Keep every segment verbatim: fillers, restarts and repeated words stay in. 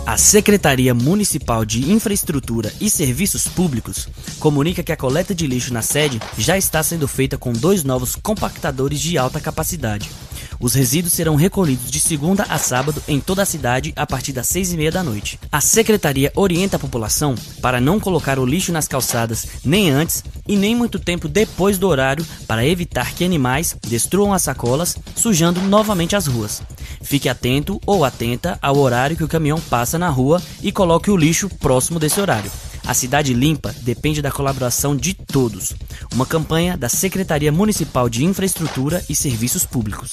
A Secretaria Municipal de Infraestrutura e Serviços Públicos comunica que a coleta de lixo na sede já está sendo feita com dois novos compactadores de alta capacidade. Os resíduos serão recolhidos de segunda a sábado em toda a cidade a partir das seis e meia da noite. A Secretaria orienta a população para não colocar o lixo nas calçadas nem antes e nem muito tempo depois do horário para evitar que animais destruam as sacolas, sujando novamente as ruas. Fique atento ou atenta ao horário que o caminhão passa na rua e coloque o lixo próximo desse horário. A cidade limpa depende da colaboração de todos. Uma campanha da Secretaria Municipal de Infraestrutura e Serviços Públicos.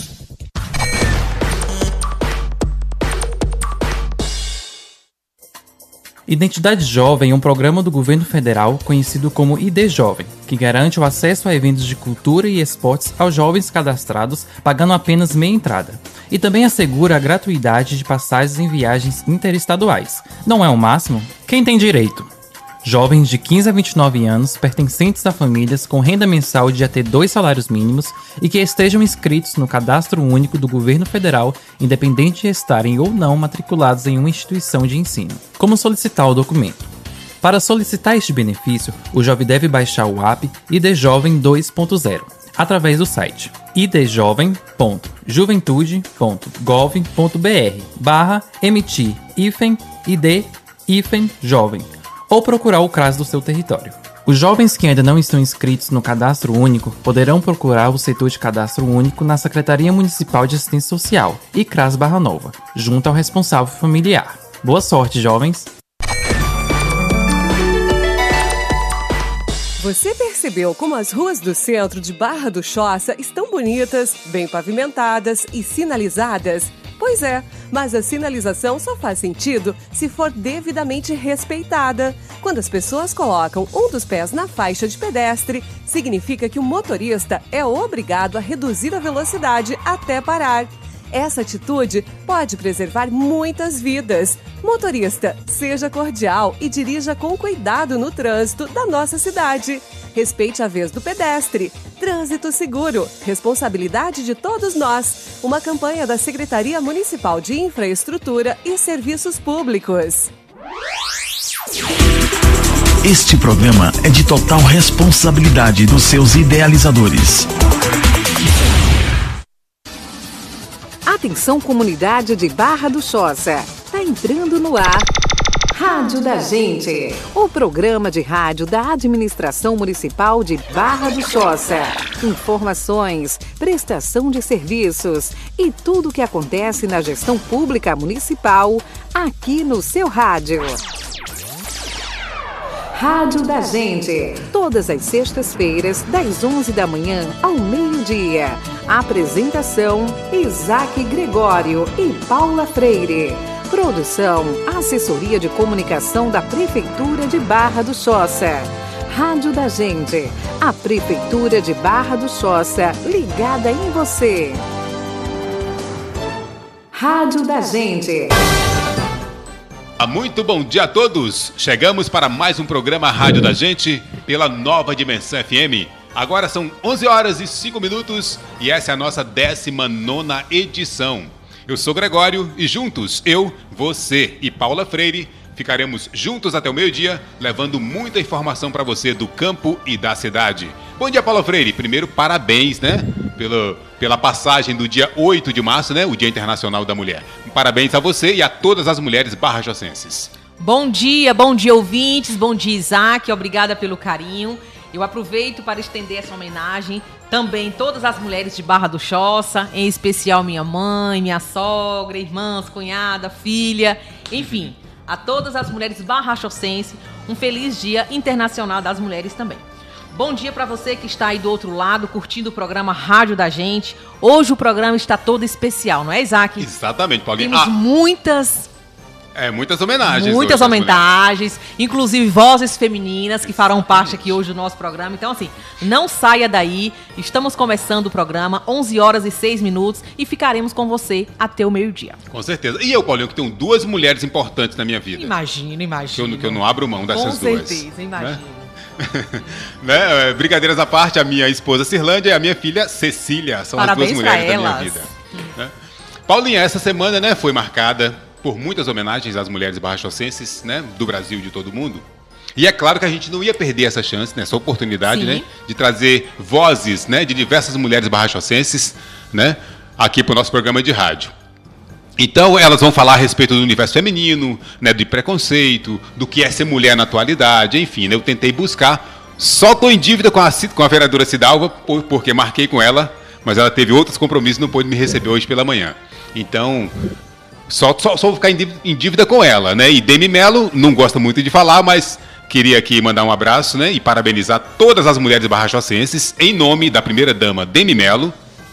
Identidade Jovem é um programa do governo federal conhecido como I D Jovem, que garante o acesso a eventos de cultura e esportes aos jovens cadastrados, pagando apenas meia entrada. E também assegura a gratuidade de passagens em viagens interestaduais. Não é o máximo? Quem tem direito? Jovens de quinze a vinte e nove anos, pertencentes a famílias com renda mensal de até dois salários mínimos e que estejam inscritos no Cadastro Único do Governo Federal, independente de estarem ou não matriculados em uma instituição de ensino. Como solicitar o documento? Para solicitar este benefício, o jovem deve baixar o app I D Jovem dois ponto zero, através do site idjovem ponto juventude ponto gov ponto br barra emitir hífen id hífen jovem, ou procurar o C R A S do seu território. Os jovens que ainda não estão inscritos no Cadastro Único poderão procurar o setor de Cadastro Único na Secretaria Municipal de Assistência Social, I C R A S Barra Nova, junto ao responsável familiar. Boa sorte, jovens! Você percebeu como as ruas do centro de Barra do Choça estão bonitas, bem pavimentadas e sinalizadas? Pois é, mas a sinalização só faz sentido se for devidamente respeitada. Quando as pessoas colocam um dos pés na faixa de pedestre, significa que o motorista é obrigado a reduzir a velocidade até parar. Essa atitude pode preservar muitas vidas. Motorista, seja cordial e dirija com cuidado no trânsito da nossa cidade. Respeite a vez do pedestre. Trânsito seguro. Responsabilidade de todos nós. Uma campanha da Secretaria Municipal de Infraestrutura e Serviços Públicos. Este programa é de total responsabilidade dos seus idealizadores. Atenção, comunidade de Barra do Choça. Tá entrando no ar Rádio da Gente, o programa de rádio da Administração Municipal de Barra do Choça. Informações, prestação de serviços e tudo o que acontece na gestão pública municipal aqui no seu rádio. Rádio da Gente, todas as sextas-feiras, das onze da manhã ao meio-dia. Apresentação, Isaac Gregório e Paula Freire. Produção, Assessoria de Comunicação da Prefeitura de Barra do Choça. Rádio da Gente, a Prefeitura de Barra do Choça, ligada em você. Rádio da Gente. Muito bom dia a todos! Chegamos para mais um programa Rádio da Gente pela Nova Dimensão F M. Agora são onze horas e cinco minutos e essa é a nossa décima nona edição. Eu sou Gregório e juntos, eu, você e Paula Freire, ficaremos juntos até o meio-dia, levando muita informação para você do campo e da cidade. Bom dia, Paula Freire. Primeiro, parabéns, né? Pelo, pela passagem do dia oito de março, né? O Dia Internacional da Mulher. Parabéns a você e a todas as mulheres barra-jossenses. Bom dia, bom dia, ouvintes. Bom dia, Isaac. Obrigada pelo carinho. Eu aproveito para estender essa homenagem também todas as mulheres de Barra do Choça, em especial minha mãe, minha sogra, irmãs, cunhada, filha, enfim, a todas as mulheres barra-jossenses, um feliz Dia Internacional das Mulheres também. Bom dia para você que está aí do outro lado, curtindo o programa Rádio da Gente. Hoje o programa está todo especial, não é, Isaac? Exatamente, Paulinho. Temos ah. muitas... É, muitas homenagens. Muitas homenagens, inclusive vozes femininas que farão parte aqui hoje do nosso programa. Então, assim, não saia daí. Estamos começando o programa, onze horas e seis minutos, e ficaremos com você até o meio-dia. Com certeza. E eu, Paulinho, que tenho duas mulheres importantes na minha vida. Imagino, imagino. Que eu, que eu não abro mão dessas com duas. Com certeza, imagino. Né? né? Brincadeiras à parte, a minha esposa Cirlândia e a minha filha Cecília. São Parabéns as duas mulheres da elas. minha vida. Hum. Né? Paulinha, essa semana, né, foi marcada por muitas homenagens às mulheres barra-chossenses, né, do Brasil e de todo mundo. E é claro que a gente não ia perder essa chance, né, essa oportunidade, né, de trazer vozes, né, de diversas mulheres barra-chossenses, né, aqui para o nosso programa de rádio. Então, elas vão falar a respeito do universo feminino, né, de preconceito, do que é ser mulher na atualidade, enfim, né, eu tentei buscar. Só estou em dívida com a, com a vereadora Cidalva, porque marquei com ela, mas ela teve outros compromissos e não pôde me receber hoje pela manhã. Então, só, só, só vou ficar em dívida, em dívida com ela, né? E Demi Melo, não gosta muito de falar, mas queria aqui mandar um abraço, né, e parabenizar todas as mulheres barra-chossenses, em nome da primeira-dama Demi Melo,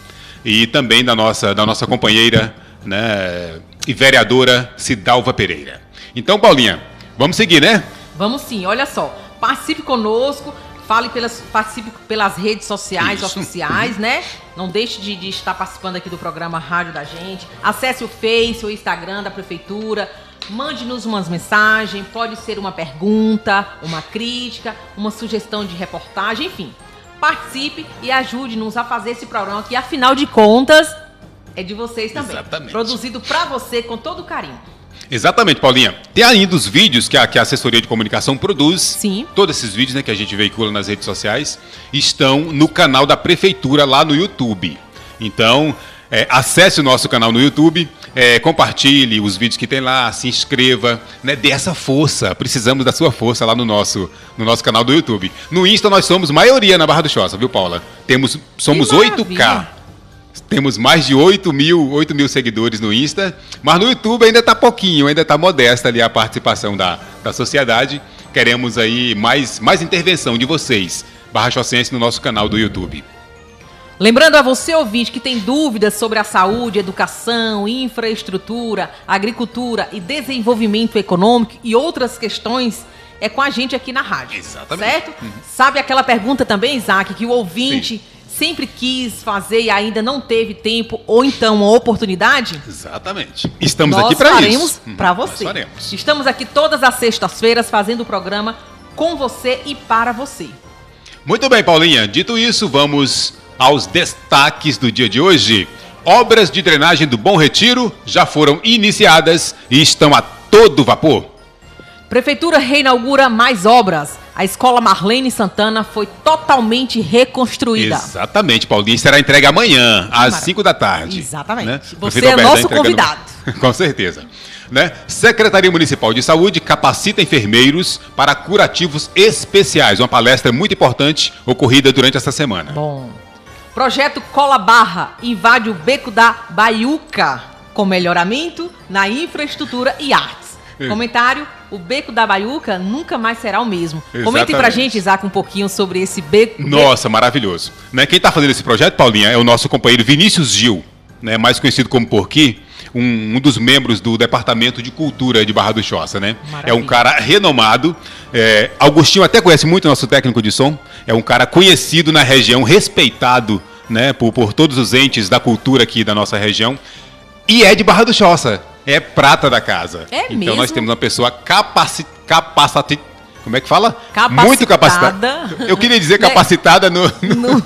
e também da nossa, da nossa companheira, né, e vereadora Cidalva Pereira. Então, Paulinha, vamos seguir, né? Vamos sim, olha só, participe conosco, fale pelas, participe pelas redes sociais Isso. oficiais, né? Não deixe de, de estar participando aqui do programa Rádio da Gente. Acesse o Face, o Instagram da Prefeitura, mande-nos umas mensagens, pode ser uma pergunta, uma crítica, uma sugestão de reportagem, enfim. Participe e ajude-nos a fazer esse programa que, afinal de contas, é de vocês também. Exatamente. Produzido para você com todo carinho. Exatamente, Paulinha. Tem ainda os vídeos que a, que a assessoria de comunicação produz. Sim. Todos esses vídeos, né, que a gente veicula nas redes sociais estão no canal da Prefeitura lá no YouTube. Então, é, acesse o nosso canal no YouTube, é, compartilhe os vídeos que tem lá, se inscreva, né, dê essa força. Precisamos da sua força lá no nosso, no nosso canal do YouTube. No Insta nós somos maioria na Barra do Choça, viu, Paula? Temos, somos oito K. Temos mais de oito mil, oito mil seguidores no Insta, mas no YouTube ainda está pouquinho, ainda está modesta ali a participação da, da sociedade. Queremos aí mais, mais intervenção de vocês, barra-chossense, no nosso canal do YouTube. Lembrando a você, ouvinte, que tem dúvidas sobre a saúde, educação, infraestrutura, agricultura e desenvolvimento econômico e outras questões, é com a gente aqui na rádio. Exatamente. Certo? Uhum. Sabe aquela pergunta também, Isaac, que o ouvinte... Sim. sempre quis fazer e ainda não teve tempo ou então uma oportunidade? Exatamente. Estamos Nós aqui para isso. faremos para você. Nós faremos. Estamos aqui todas as sextas-feiras fazendo o programa com você e para você. Muito bem, Paulinha. Dito isso, vamos aos destaques do dia de hoje. Obras de drenagem do Bom Retiro já foram iniciadas e estão a todo vapor. Prefeitura reinaugura mais obras. A escola Marlene Santana foi totalmente reconstruída. Exatamente, Paulinho. Será entregue amanhã, às cinco da tarde. Exatamente. Né? Você é nosso convidado. Com certeza. Né? Secretaria Municipal de Saúde capacita enfermeiros para curativos especiais. Uma palestra muito importante ocorrida durante essa semana. Bom. Projeto Cola Barra invade o Beco da Baiuca com melhoramento na infraestrutura e artes. Comentário: o Beco da Baiuca nunca mais será o mesmo. Exatamente. Comente pra gente, Isaac, um pouquinho sobre esse beco. Nossa, maravilhoso. Né? Quem está fazendo esse projeto, Paulinha, é o nosso companheiro Vinícius Gil, né? Mais conhecido como Porqui, um, um dos membros do Departamento de Cultura de Barra do Choça. Né? É um cara renomado. É, Augustinho até conhece muito o nosso técnico de som. É um cara conhecido na região, respeitado, né, por, por todos os entes da cultura aqui da nossa região. E é de Barra do Choça. É prata da casa. É então mesmo? nós temos uma pessoa capaci capacit... Como é que fala? Capacitada. Muito capacitada. Eu queria dizer capacitada no... no...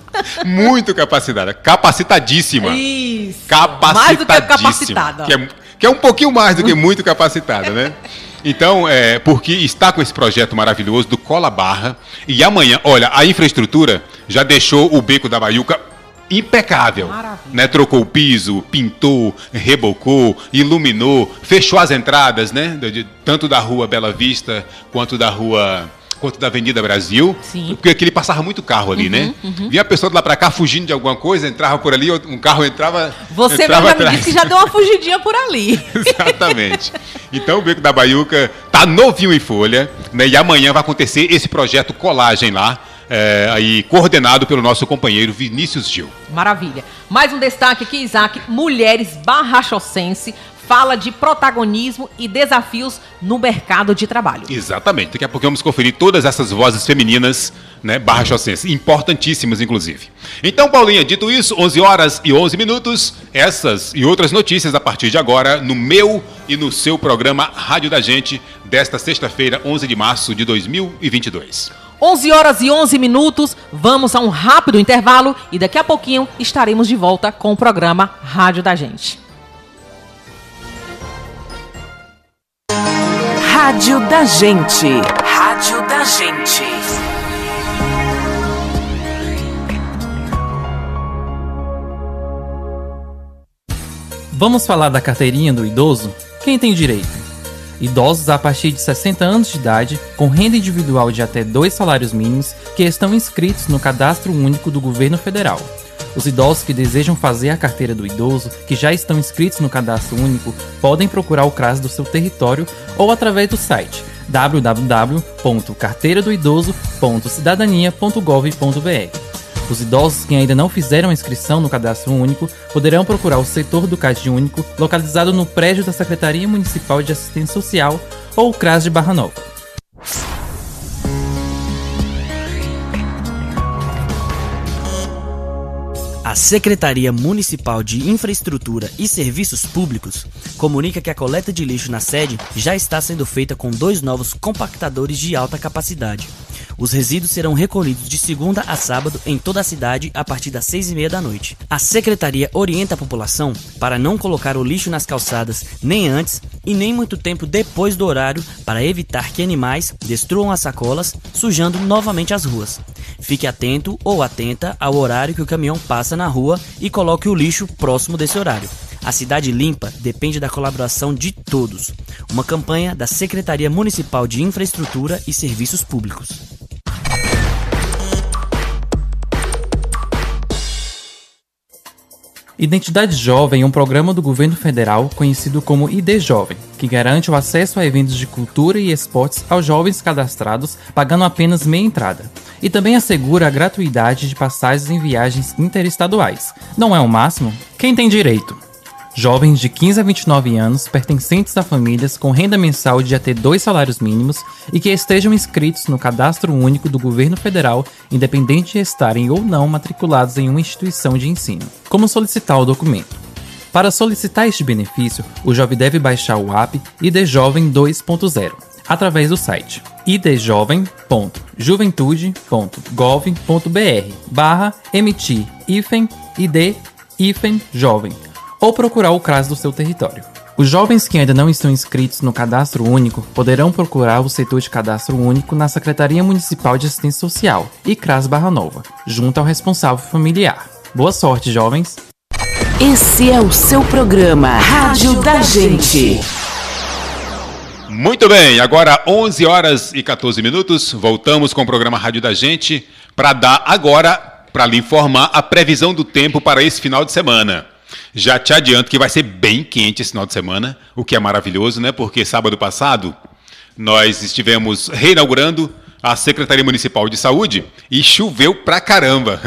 Muito capacitada. Capacitadíssima. Isso. Capacitadíssima. Mais do que capacitada. Que é, que é um pouquinho mais do que muito capacitada, né? Então, é, porque está com esse projeto maravilhoso do Cola Barra. E amanhã, olha, a infraestrutura já deixou o Beco da Baiuca impecável, né? Trocou o piso, pintou, rebocou, iluminou, fechou as entradas, né? De, de, tanto da rua Bela Vista quanto da rua, quanto da Avenida Brasil. Sim. Porque aquele passava muito carro ali, uhum, né? Uhum. Vinha a pessoa de lá pra cá fugindo de alguma coisa, entrava por ali, um carro entrava. Você entrava mesmo me disse que já deu uma fugidinha por ali. Exatamente. Então o Beco da Baiuca tá novinho em folha, né? E amanhã vai acontecer esse projeto Colagem lá. É, aí coordenado pelo nosso companheiro Vinícius Gil. Maravilha. Mais um destaque aqui, Isaac. Mulheres barra-chossense fala de protagonismo e desafios no mercado de trabalho. Exatamente. Daqui a pouco vamos conferir todas essas vozes femininas, né, barra-chossense, importantíssimas inclusive. Então, Paulinha, dito isso, onze horas e onze minutos, essas e outras notícias a partir de agora no meu e no seu programa Rádio da Gente desta sexta-feira, onze de março de dois mil e vinte e dois. onze horas e onze minutos, vamos a um rápido intervalo e daqui a pouquinho estaremos de volta com o programa Rádio da Gente. Rádio da Gente. Rádio da Gente. Vamos falar da carteirinha do idoso? Quem tem direito? Idosos a partir de sessenta anos de idade, com renda individual de até dois salários mínimos, que estão inscritos no Cadastro Único do Governo Federal. Os idosos que desejam fazer a carteira do idoso, que já estão inscritos no Cadastro Único, podem procurar o CRAS do seu território ou através do site w w w ponto carteira do idoso ponto cidadania ponto gov ponto b r. Os idosos que ainda não fizeram a inscrição no Cadastro Único poderão procurar o setor do CAD Único, localizado no prédio da Secretaria Municipal de Assistência Social ou o CRAS de Barra Nova. A Secretaria Municipal de Infraestrutura e Serviços Públicos comunica que a coleta de lixo na sede já está sendo feita com dois novos compactadores de alta capacidade. Os resíduos serão recolhidos de segunda a sábado em toda a cidade a partir das seis e meia da noite. A Secretaria orienta a população para não colocar o lixo nas calçadas nem antes e nem muito tempo depois do horário para evitar que animais destruam as sacolas, sujando novamente as ruas. Fique atento ou atenta ao horário que o caminhão passa na rua e coloque o lixo próximo desse horário. A cidade limpa depende da colaboração de todos. Uma campanha da Secretaria Municipal de Infraestrutura e Serviços Públicos. Identidade Jovem é um programa do governo federal conhecido como I D Jovem, que garante o acesso a eventos de cultura e esportes aos jovens cadastrados, pagando apenas meia entrada. E também assegura a gratuidade de passagens em viagens interestaduais. Não é o máximo? Quem tem direito? Jovens de quinze a vinte e nove anos, pertencentes a famílias com renda mensal de até dois salários mínimos e que estejam inscritos no Cadastro Único do Governo Federal, independente de estarem ou não matriculados em uma instituição de ensino. Como solicitar o documento? Para solicitar este benefício, o jovem deve baixar o app I D Jovem dois ponto zero, através do site i d jovem ponto juventude ponto gov ponto b r barra emitir hífen id hífen jovem, ou procurar o CRAS do seu território. Os jovens que ainda não estão inscritos no Cadastro Único poderão procurar o setor de Cadastro Único na Secretaria Municipal de Assistência Social e CRAS Barra Nova, junto ao responsável familiar. Boa sorte, jovens! Esse é o seu programa Rádio da Gente. Muito bem, agora onze horas e quatorze minutos, voltamos com o programa Rádio da Gente para dar agora, para lhe informar a previsão do tempo para esse final de semana. Já te adianto que vai ser bem quente esse final de semana, o que é maravilhoso, né? Porque sábado passado nós estivemos reinaugurando a Secretaria Municipal de Saúde e choveu pra caramba.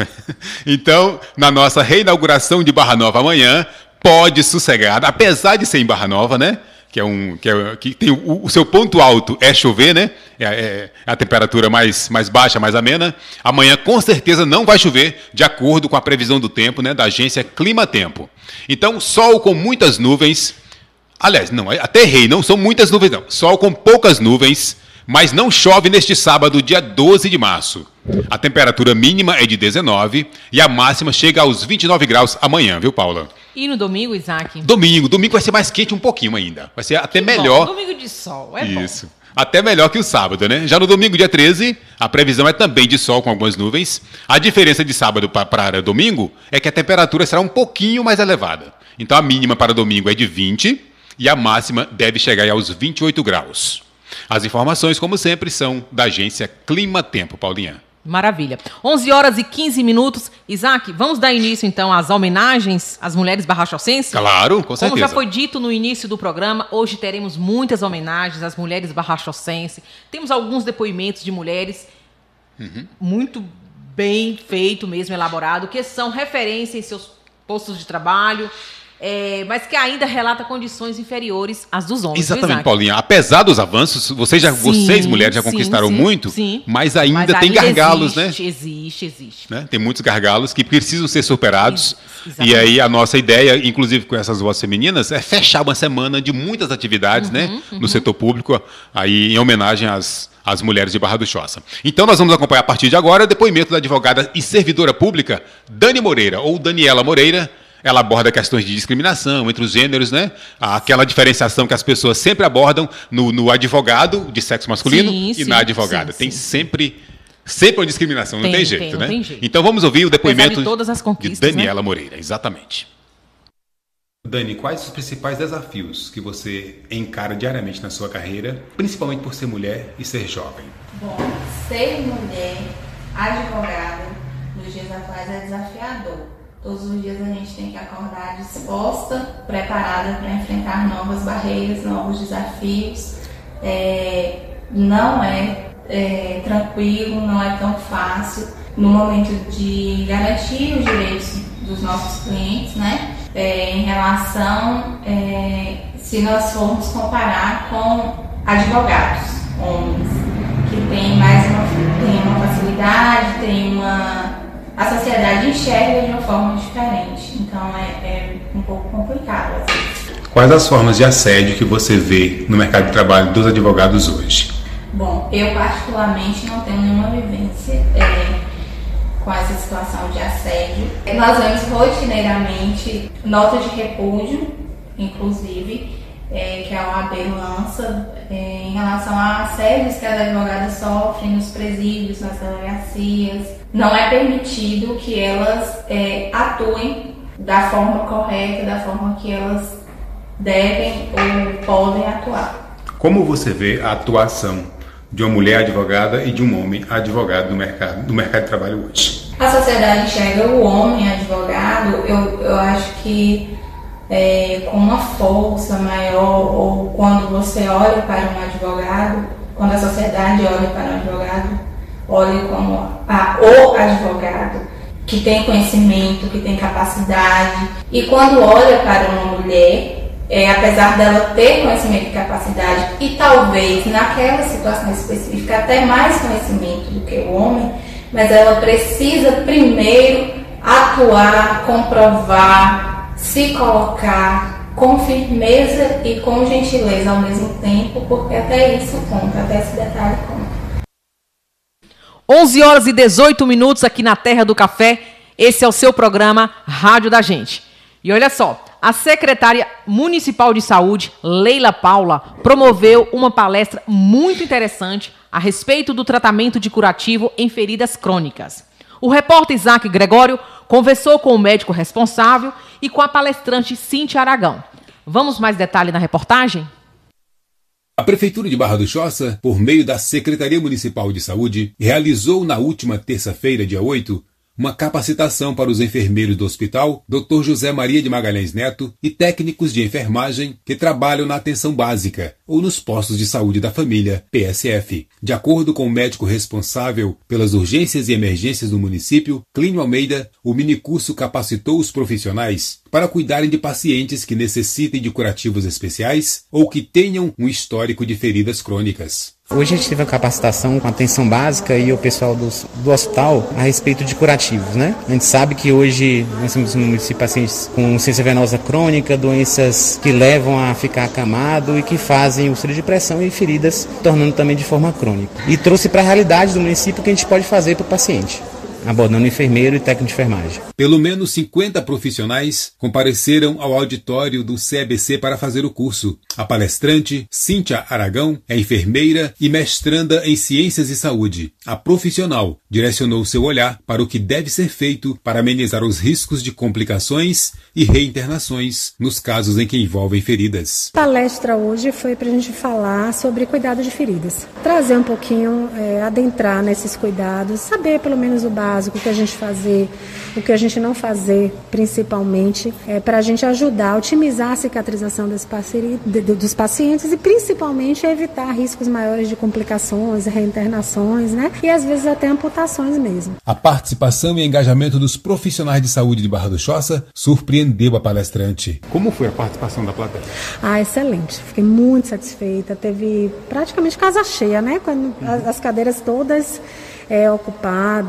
Então, na nossa reinauguração de Barra Nova amanhã, pode sossegar, apesar de ser em Barra Nova, né? Que, é um, que, é, que tem o, o seu ponto alto é chover, né? É, é a temperatura mais, mais baixa, mais amena. Amanhã, com certeza, não vai chover, de acordo com a previsão do tempo, né, da agência Clima Tempo. Então, sol com muitas nuvens. Aliás, não, até errei, não são muitas nuvens, não. Sol com poucas nuvens, mas não chove neste sábado, dia doze de março. A temperatura mínima é de dezenove e a máxima chega aos vinte e nove graus amanhã, viu, Paula? E no domingo, Isaac? Domingo. Domingo vai ser mais quente um pouquinho ainda. Vai ser até que melhor. Bom. Domingo de sol, é Isso. bom. Até melhor que o sábado, né? Já no domingo, dia treze, a previsão é também de sol com algumas nuvens. A diferença de sábado para domingo é que a temperatura será um pouquinho mais elevada. Então a mínima para domingo é de vinte e a máxima deve chegar aos vinte e oito graus. As informações, como sempre, são da agência Clima Tempo, Paulinha. Maravilha. onze horas e quinze minutos. Isaac, vamos dar início, então, às homenagens às mulheres barrachossenses? Claro, com certeza. Como já foi dito no início do programa, hoje teremos muitas homenagens às mulheres barrachossenses. Temos alguns depoimentos de mulheres uhum. muito bem feito mesmo, elaborado, que são referência em seus postos de trabalho, É, mas que ainda relata condições inferiores às dos homens. Exatamente, Paulinha. Apesar dos avanços, vocês, já, sim, vocês mulheres já conquistaram sim, muito, sim. mas ainda mas tem ainda gargalos, existe, né? Existe, existe. Né? Tem muitos gargalos que precisam ser superados. Exatamente. E aí a nossa ideia, inclusive com essas vozes femininas, é fechar uma semana de muitas atividades, uhum, né? Uhum. No setor público, aí em homenagem às, às mulheres de Barra do Choça. Então nós vamos acompanhar a partir de agora o depoimento da advogada e servidora pública Dani Moreira, ou Daniela Moreira, Ela aborda questões de discriminação entre os gêneros, né? Aquela diferenciação que as pessoas sempre abordam no, no advogado de sexo masculino sim, e sim, na advogada. sim, tem sim. sempre, sempre uma discriminação, Tem, não tem jeito, tem, não né? tem jeito. Então vamos ouvir o depoimento de, todas as conquistas, de Daniela né? Moreira, exatamente. Dani, quais os principais desafios que você encara diariamente na sua carreira, principalmente por ser mulher e ser jovem? Bom, ser mulher, advogada, nos dias atuais é desafiador. Todos os dias a gente tem que acordar disposta, preparada para enfrentar novas barreiras, novos desafios. É, não é, é tranquilo, não é tão fácil no momento de garantir os direitos dos nossos clientes, né? É, em relação, é, se nós formos comparar com advogados, homens, que tem mais uma, tem uma facilidade, tem uma... a sociedade enxerga de uma forma diferente, então é, é um pouco complicado às vezes. Quais as formas de assédio que você vê no mercado de trabalho dos advogados hoje? Bom, eu particularmente não tenho nenhuma vivência é, com essa situação de assédio. Nós vemos rotineiramente nota de repúdio, inclusive, é, que a O A B lança é, em relação a assédios que as advogadas sofrem nos presídios, nas delegacias. Não é permitido que elas é, atuem da forma correta, da forma que elas devem ou podem atuar. Como você vê a atuação de uma mulher advogada e de um homem advogado no mercado, no mercado de trabalho hoje? A sociedade enxerga o homem advogado, eu, eu acho que é, com uma força maior, ou quando você olha para um advogado, quando a sociedade olha para um advogado, olha como a, o advogado que tem conhecimento, que tem capacidade, e quando olha para uma mulher, É, apesar dela ter conhecimento e capacidade, e talvez naquela situação específica até mais conhecimento do que o homem, mas ela precisa primeiro atuar, comprovar, se colocar com firmeza e com gentileza ao mesmo tempo, porque até isso conta, até esse detalhe conta. onze horas e dezoito minutos aqui na Terra do Café. Esse é o seu programa Rádio da Gente. E olha só, a secretária municipal de saúde, Leila Paula, promoveu uma palestra muito interessante a respeito do tratamento de curativo em feridas crônicas. O repórter Isaac Gregório conversou com o médico responsável e com a palestrante Cíntia Aragão. Vamos mais detalhes na reportagem? A Prefeitura de Barra do Choça, por meio da Secretaria Municipal de Saúde, realizou na última terça-feira, dia oito, uma capacitação para os enfermeiros do hospital doutor José Maria de Magalhães Neto e técnicos de enfermagem que trabalham na atenção básica ou nos postos de saúde da família, P S F. De acordo com o médico responsável pelas urgências e emergências do município, Clínio Almeida, o minicurso capacitou os profissionais para cuidarem de pacientes que necessitem de curativos especiais ou que tenham um histórico de feridas crônicas. Hoje a gente teve uma capacitação com a atenção básica e o pessoal do, do hospital a respeito de curativos, né? A gente sabe que hoje nós temos no município pacientes com insuficiência venosa crônica, doenças que levam a ficar acamado e que fazem úlcera de pressão e feridas, tornando também de forma crônica. E trouxe para a realidade do município o que a gente pode fazer para o paciente, abordando enfermeiro e técnico de enfermagem. Pelo menos cinquenta profissionais compareceram ao auditório do C E B C para fazer o curso. A palestrante, Cíntia Aragão, é enfermeira e mestranda em Ciências e Saúde. A profissional direcionou seu olhar para o que deve ser feito para amenizar os riscos de complicações e reinternações nos casos em que envolvem feridas. A palestra hoje foi para a gente falar sobre cuidado de feridas. Trazer um pouquinho, é, adentrar nesses cuidados, saber pelo menos o básico, o que a gente fazer, o que a gente não fazer, principalmente, é, para a gente ajudar a otimizar a cicatrização desse paciente, de, de, dos pacientes e principalmente evitar riscos maiores de complicações, reinternações, né? E às vezes até amputações mesmo. A participação e engajamento dos profissionais de saúde de Barra do Choça surpreendeu a palestrante. Como foi a participação da plateia? Ah, excelente. Fiquei muito satisfeita. Teve praticamente casa cheia, né? Quando as, as cadeiras todas É, ocupadas,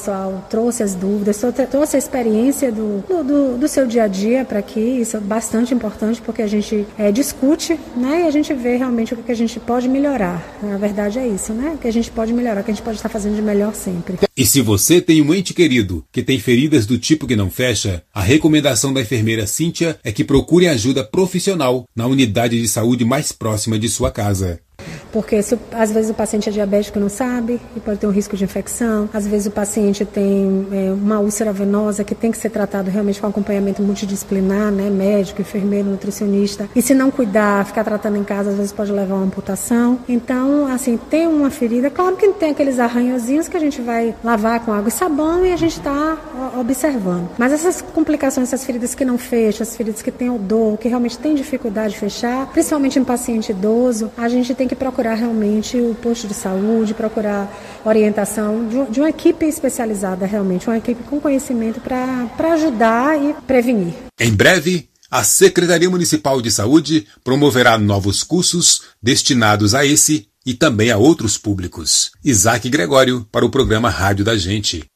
pessoal trouxe as dúvidas, trouxe a experiência do, do, do, do seu dia a dia para aqui. Isso é bastante importante porque a gente é, discute, né, e a gente vê realmente o que a gente pode melhorar. Na verdade é isso, né? O que a gente pode melhorar, o que a gente pode estar fazendo de melhor sempre. E se você tem um ente querido que tem feridas do tipo que não fecha, a recomendação da enfermeira Cíntia é que procure ajuda profissional na unidade de saúde mais próxima de sua casa. Porque se, às vezes o paciente é diabético e não sabe e pode ter um risco de infecção. Às vezes o paciente tem é, uma úlcera venosa que tem que ser tratado realmente com acompanhamento multidisciplinar, né? Médico, enfermeiro, nutricionista. E se não cuidar, ficar tratando em casa, às vezes pode levar a uma amputação. Então, assim, tem uma ferida. Claro que tem aqueles arranhõezinhos que a gente vai lavar com água e sabão e a gente está observando. Mas essas complicações, essas feridas que não fecham, as feridas que têm odor, que realmente tem dificuldade de fechar, principalmente em paciente idoso, a gente tem que procurar realmente o posto de saúde, procurar orientação de, de uma equipe especializada realmente, uma equipe com conhecimento para ajudar e prevenir. Em breve, a Secretaria Municipal de Saúde promoverá novos cursos destinados a esse e também a outros públicos. Isaac Gregório para o programa Rádio da Gente.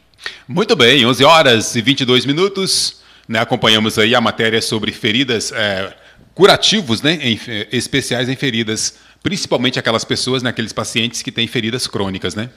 Muito bem, onze horas e vinte e dois minutos, né, acompanhamos aí a matéria sobre feridas, é, curativos, né, em, especiais em feridas, principalmente aquelas pessoas, né, aqueles pacientes que têm feridas crônicas, né?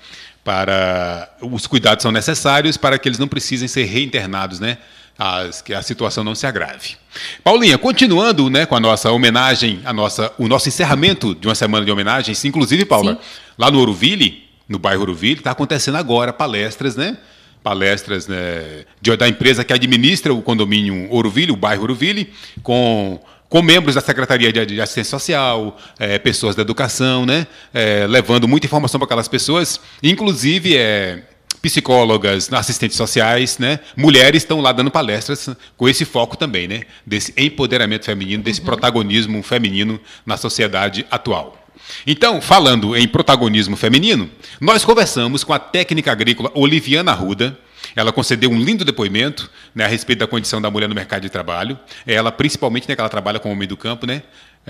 Para os cuidados são necessários para que eles não precisem ser reinternados, né? As, que a situação não se agrave. Paulinha, continuando, né, com a nossa homenagem, a nossa, o nosso encerramento de uma semana de homenagens, inclusive, Paula, sim, lá no Ouroville, no bairro Ouroville, está acontecendo agora palestras, né? Palestras, né, de, da empresa que administra o condomínio Ouroville, o bairro Ouroville, com com membros da Secretaria de Assistência Social, é, pessoas da educação, né, é, levando muita informação para aquelas pessoas, inclusive é, psicólogas, assistentes sociais, né, mulheres estão lá dando palestras com esse foco também, né, desse empoderamento feminino, desse uhum. protagonismo feminino na sociedade atual. Então, falando em protagonismo feminino, nós conversamos com a técnica agrícola Oliviana Arruda. Ela concedeu um lindo depoimento, né, a respeito da condição da mulher no mercado de trabalho. Ela, principalmente, né, que ela trabalha com o homem do campo, né,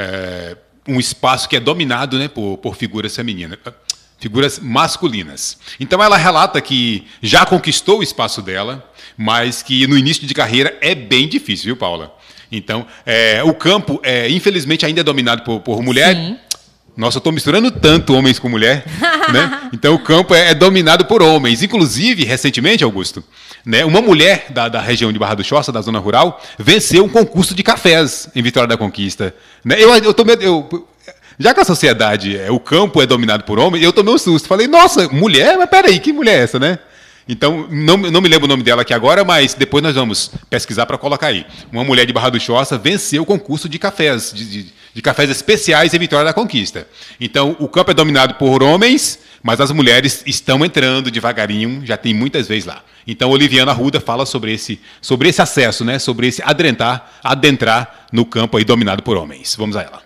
é, um espaço que é dominado, né, por, por figuras femininas, figuras masculinas. Então, ela relata que já conquistou o espaço dela, mas que no início de carreira é bem difícil, viu, Paula? Então, é, o campo, é, infelizmente, ainda é dominado por, por mulher. Sim. Nossa, eu estou misturando tanto homens com mulher, né? Então o campo é, é dominado por homens. Inclusive, recentemente, Augusto, né, uma mulher da, da região de Barra do Choça, da zona rural, venceu um concurso de cafés em Vitória da Conquista. Né? Eu, eu tomei, eu, já que a sociedade, é, o campo é dominado por homens, eu tomei um susto. Falei, nossa, mulher? Mas peraí, que mulher é essa, né? Então, não, não me lembro o nome dela aqui agora, mas depois nós vamos pesquisar para colocar aí. Uma mulher de Barra do Choça venceu o concurso de cafés, de, de, de cafés especiais em Vitória da Conquista. Então, o campo é dominado por homens, mas as mulheres estão entrando devagarinho, já tem muitas vezes lá. Então, Oliviana Arruda fala sobre esse, sobre esse acesso, né, sobre esse adentrar, adentrar no campo aí dominado por homens. Vamos a ela.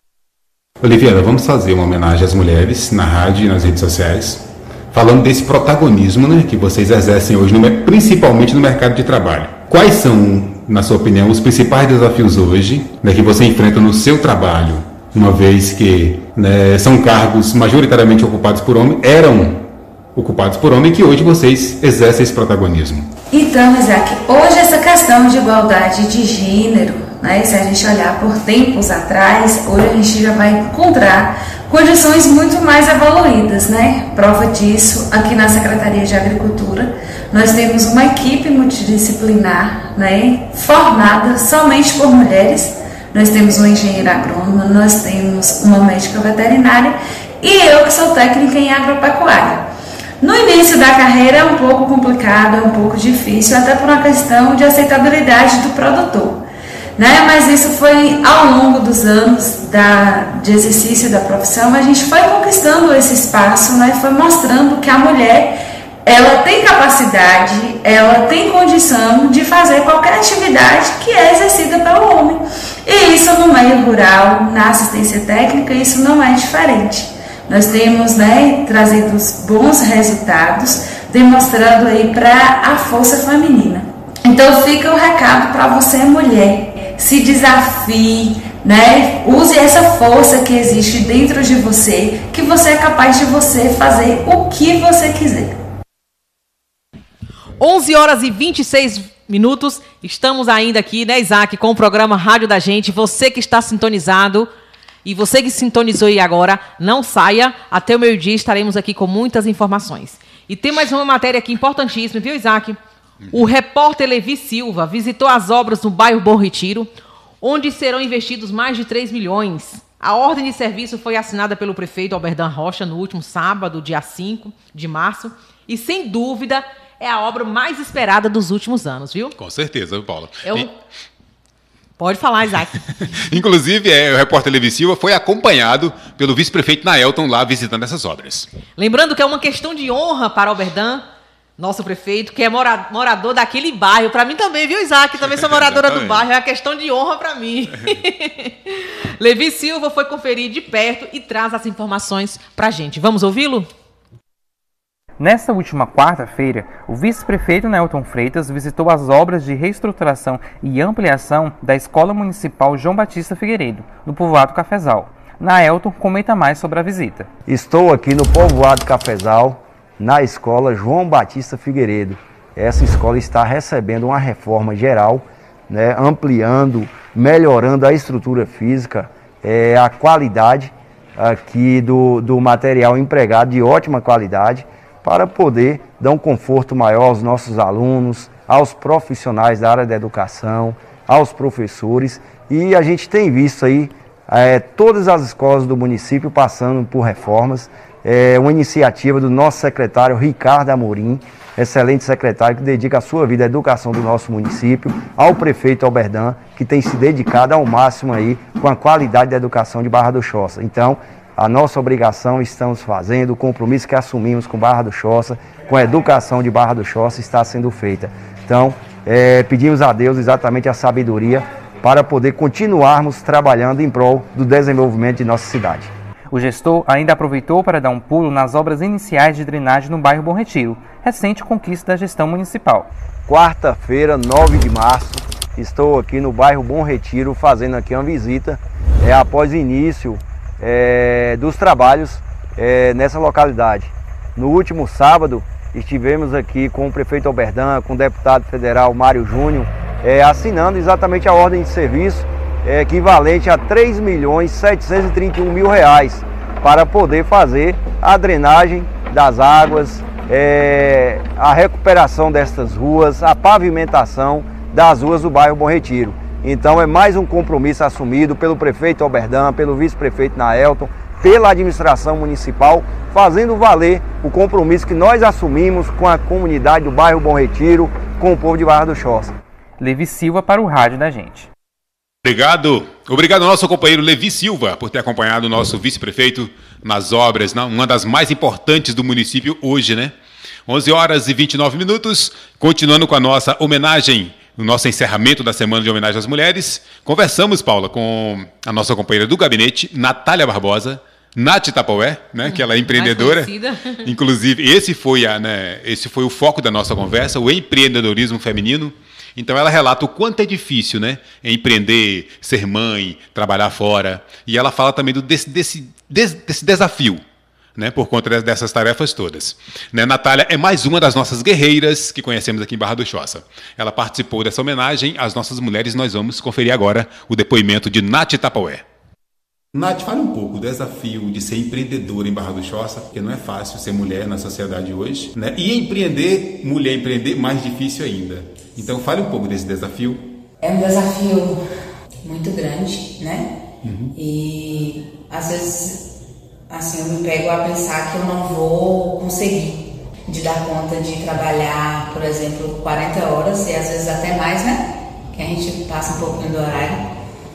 Oliviana, vamos fazer uma homenagem às mulheres na rádio e nas redes sociais, falando desse protagonismo, né, que vocês exercem hoje, no, principalmente no mercado de trabalho. Quais são, na sua opinião, os principais desafios hoje, né, que você enfrenta no seu trabalho, uma vez que, né, são cargos majoritariamente ocupados por homens, eram ocupados por homens, que hoje vocês exercem esse protagonismo? Então, Isaac, hoje essa questão de igualdade de gênero, né, se a gente olhar por tempos atrás, hoje a gente já vai encontrar condições muito mais evoluídas, né? Prova disso, aqui na Secretaria de Agricultura, nós temos uma equipe multidisciplinar, né, formada somente por mulheres. Nós temos uma engenheira agrônoma, nós temos uma médica veterinária e eu que sou técnica em agropecuária. No início da carreira é um pouco complicado, é um pouco difícil, até por uma questão de aceitabilidade do produtor. Né? Mas isso foi ao longo dos anos da, de exercício da profissão, a gente foi conquistando esse espaço, né? Foi mostrando que a mulher, ela tem capacidade, ela tem condição de fazer qualquer atividade que é exercida pelo homem. E isso no meio rural, na assistência técnica, isso não é diferente. Nós temos, né, trazido bons resultados, demonstrando aí para a força feminina. Então fica o recado para você, mulher. Se desafie, né? Use essa força que existe dentro de você, que você é capaz de você fazer o que você quiser. onze horas e vinte e seis minutos. Estamos ainda aqui, né, Isaac, com o programa Rádio da Gente. Você que está sintonizado e você que sintonizou aí agora, não saia. Até o meio-dia estaremos aqui com muitas informações. E tem mais uma matéria aqui importantíssima, viu, Isaac? O repórter Levi Silva visitou as obras no bairro Bom Retiro, onde serão investidos mais de três milhões. A ordem de serviço foi assinada pelo prefeito Alberdan Rocha no último sábado, dia cinco de março, e, sem dúvida, é a obra mais esperada dos últimos anos, viu? Com certeza, Paula. Eu... E... Pode falar, Isaac. Inclusive, é, o repórter Levi Silva foi acompanhado pelo vice-prefeito Naelton lá visitando essas obras. Lembrando que é uma questão de honra para Alberdan, nosso prefeito, que é mora, morador daquele bairro. Para mim também, viu, Isaac? Também sou moradora do bairro. É uma questão de honra para mim. Levi Silva foi conferir de perto e traz as informações para a gente. Vamos ouvi-lo? Nesta última quarta-feira, o vice-prefeito Naelton Freitas visitou as obras de reestruturação e ampliação da Escola Municipal João Batista Figueiredo, no povoado Cafezal. Naelton comenta mais sobre a visita. Estou aqui no povoado Cafezal, na Escola João Batista Figueiredo. Essa escola está recebendo uma reforma geral, né, ampliando, melhorando a estrutura física, é, a qualidade aqui do, do material empregado de ótima qualidade, para poder dar um conforto maior aos nossos alunos, aos profissionais da área da educação, aos professores. E a gente tem visto aí é, todas as escolas do município passando por reformas. É uma iniciativa do nosso secretário Ricardo Amorim, excelente secretário que dedica a sua vida à educação do nosso município, ao prefeito Alberdan, que tem se dedicado ao máximo aí com a qualidade da educação de Barra do Choça. Então, a nossa obrigação estamos fazendo, o compromisso que assumimos com Barra do Choça, com a educação de Barra do Choça está sendo feita. Então, é, pedimos a Deus exatamente a sabedoria para poder continuarmos trabalhando em prol do desenvolvimento de nossa cidade. O gestor ainda aproveitou para dar um pulo nas obras iniciais de drenagem no bairro Bom Retiro, recente conquista da gestão municipal. Quarta-feira, nove de março, estou aqui no bairro Bom Retiro fazendo aqui uma visita é, após o início É, dos trabalhos é, nessa localidade. No último sábado estivemos aqui com o prefeito Alberdan, com o deputado federal Mário Júnior, é, assinando exatamente a ordem de serviço é, equivalente a três milhões setecentos e trinta e um mil reais para poder fazer a drenagem das águas, é, a recuperação destas ruas, a pavimentação das ruas do bairro Bom Retiro. Então é mais um compromisso assumido pelo prefeito Alberdan, pelo vice-prefeito Naelton, pela administração municipal, fazendo valer o compromisso que nós assumimos com a comunidade do bairro Bom Retiro, com o povo de Barra do Choça. Levi Silva para o Rádio da Gente. Obrigado. Obrigado ao nosso companheiro Levi Silva por ter acompanhado o nosso vice-prefeito nas obras, né? Uma das mais importantes do município hoje, né? onze horas e vinte e nove minutos, continuando com a nossa homenagem, no nosso encerramento da Semana de Homenagem às Mulheres. Conversamos, Paula, com a nossa companheira do gabinete, Natália Barbosa, Nath Tapaué, né, que ela é empreendedora. Inclusive, esse foi, a, né, esse foi o foco da nossa conversa, o empreendedorismo feminino. Então, ela relata o quanto é difícil, né, empreender, ser mãe, trabalhar fora. E ela fala também do, desse, desse, desse desafio, né, por conta dessas tarefas todas. Né, Natália é mais uma das nossas guerreiras que conhecemos aqui em Barra do Choça. Ela participou dessa homenagem às nossas mulheres. Nós vamos conferir agora o depoimento de Nath Tapaué. Nath, fala um pouco do desafio de ser empreendedora em Barra do Choça, porque não é fácil ser mulher na sociedade hoje, né? E empreender, mulher empreender, mais difícil ainda. Então fale um pouco desse desafio. É um desafio muito grande, né? Uhum. E às vezes assim, eu me pego a pensar que eu não vou conseguir de dar conta de trabalhar, por exemplo, quarenta horas e às vezes até mais, né? Que a gente passa um pouquinho do horário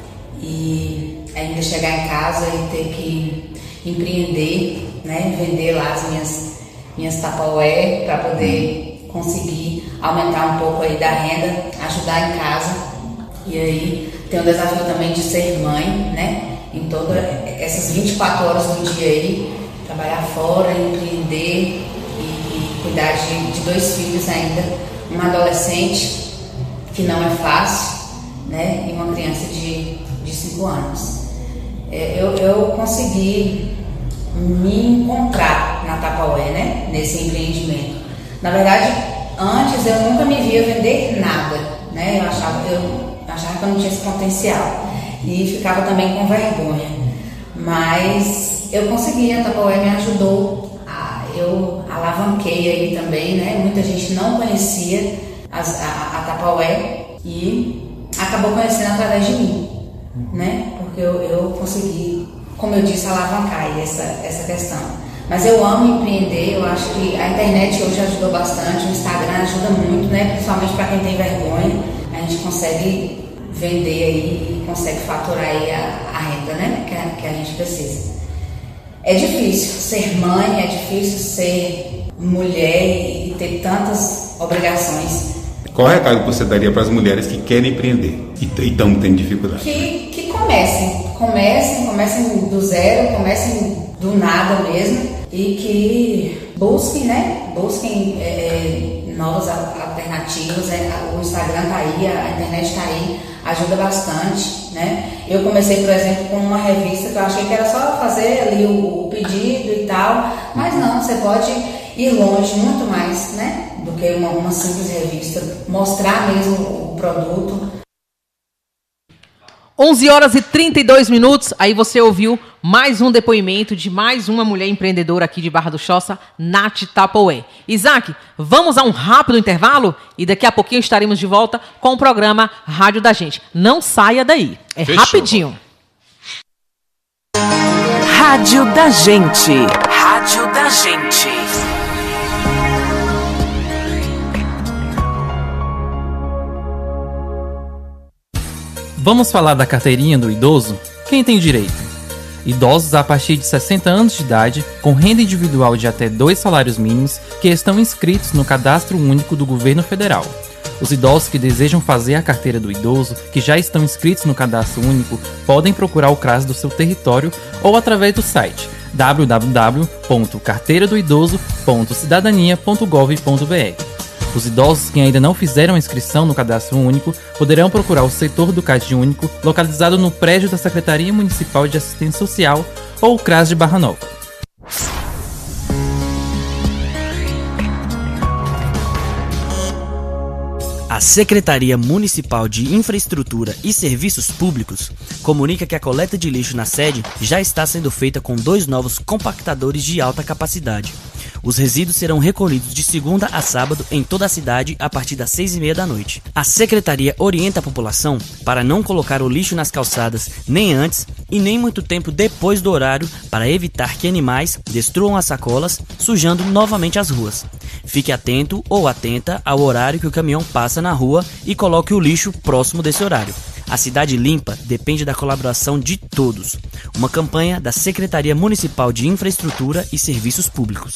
e ainda chegar em casa e ter que empreender, né? Vender lá as minhas, minhas Tapaué para poder conseguir aumentar um pouco aí da renda, ajudar em casa. E aí tem o desafio também de ser mãe, né? Em todas essas vinte e quatro horas do dia aí, trabalhar fora, empreender e, e cuidar de, de dois filhos ainda, uma adolescente, que não é fácil, né, e uma criança de, de cinco anos. É, eu, eu consegui me encontrar na Tapaué, né, nesse empreendimento. Na verdade, Antes eu nunca me via vender nada, né? Eu achava, eu achava que eu não tinha esse potencial e ficava também com vergonha. Mas eu consegui, a Tupperware me ajudou, a, eu alavanquei aí também, né? Muita gente não conhecia as, a, a Tupperware e acabou conhecendo através de mim, né? Porque eu, eu consegui, como eu disse, alavancar aí essa, essa questão. Mas eu amo empreender, eu acho que a internet hoje ajudou bastante, o Instagram ajuda muito, né? Principalmente para quem tem vergonha, a gente consegue vender aí e consegue faturar aí a, a renda, né? Que a, que a gente precisa. É difícil ser mãe, é difícil ser mulher e ter tantas obrigações. Qual é o recado que você daria para as mulheres que querem empreender e estão tendo dificuldade? Que, que comecem, comecem, comecem do zero, comecem do nada mesmo e que busquem, né? Busquem é, novas alternativas. É, o Instagram tá aí, a internet tá aí, ajuda bastante, né? Eu comecei, por exemplo, com uma revista que eu achei que era só fazer ali o, o pedido e tal, mas não, você pode ir longe muito mais, né? Do que uma, uma simples revista, mostrar mesmo o produto. onze horas e trinta e dois minutos, aí você ouviu mais um depoimento de mais uma mulher empreendedora aqui de Barra do Choça, Nath Tupperware. Isaac, vamos a um rápido intervalo e daqui a pouquinho estaremos de volta com o programa Rádio da Gente. Não saia daí, é Fechou. Rapidinho. Rádio da Gente. Rádio da Gente. Vamos falar da carteirinha do idoso? Quem tem direito? Idosos a partir de sessenta anos de idade, com renda individual de até dois salários mínimos, que estão inscritos no Cadastro Único do Governo Federal. Os idosos que desejam fazer a carteira do idoso, que já estão inscritos no Cadastro Único, podem procurar o CRAS do seu território ou através do site w w w ponto carteira do idoso ponto cidadania ponto gov ponto b r. Os idosos que ainda não fizeram a inscrição no Cadastro Único poderão procurar o setor do CAD Único, localizado no prédio da Secretaria Municipal de Assistência Social ou o CRAS de Barra Nova. A Secretaria Municipal de Infraestrutura e Serviços Públicos comunica que a coleta de lixo na sede já está sendo feita com dois novos compactadores de alta capacidade. Os resíduos serão recolhidos de segunda a sábado em toda a cidade a partir das seis e meia da noite. A Secretaria orienta a população para não colocar o lixo nas calçadas nem antes e nem muito tempo depois do horário para evitar que animais destruam as sacolas, sujando novamente as ruas. Fique atento ou atenta ao horário que o caminhão passa na rua e coloque o lixo próximo desse horário. A cidade limpa depende da colaboração de todos. Uma campanha da Secretaria Municipal de Infraestrutura e Serviços Públicos.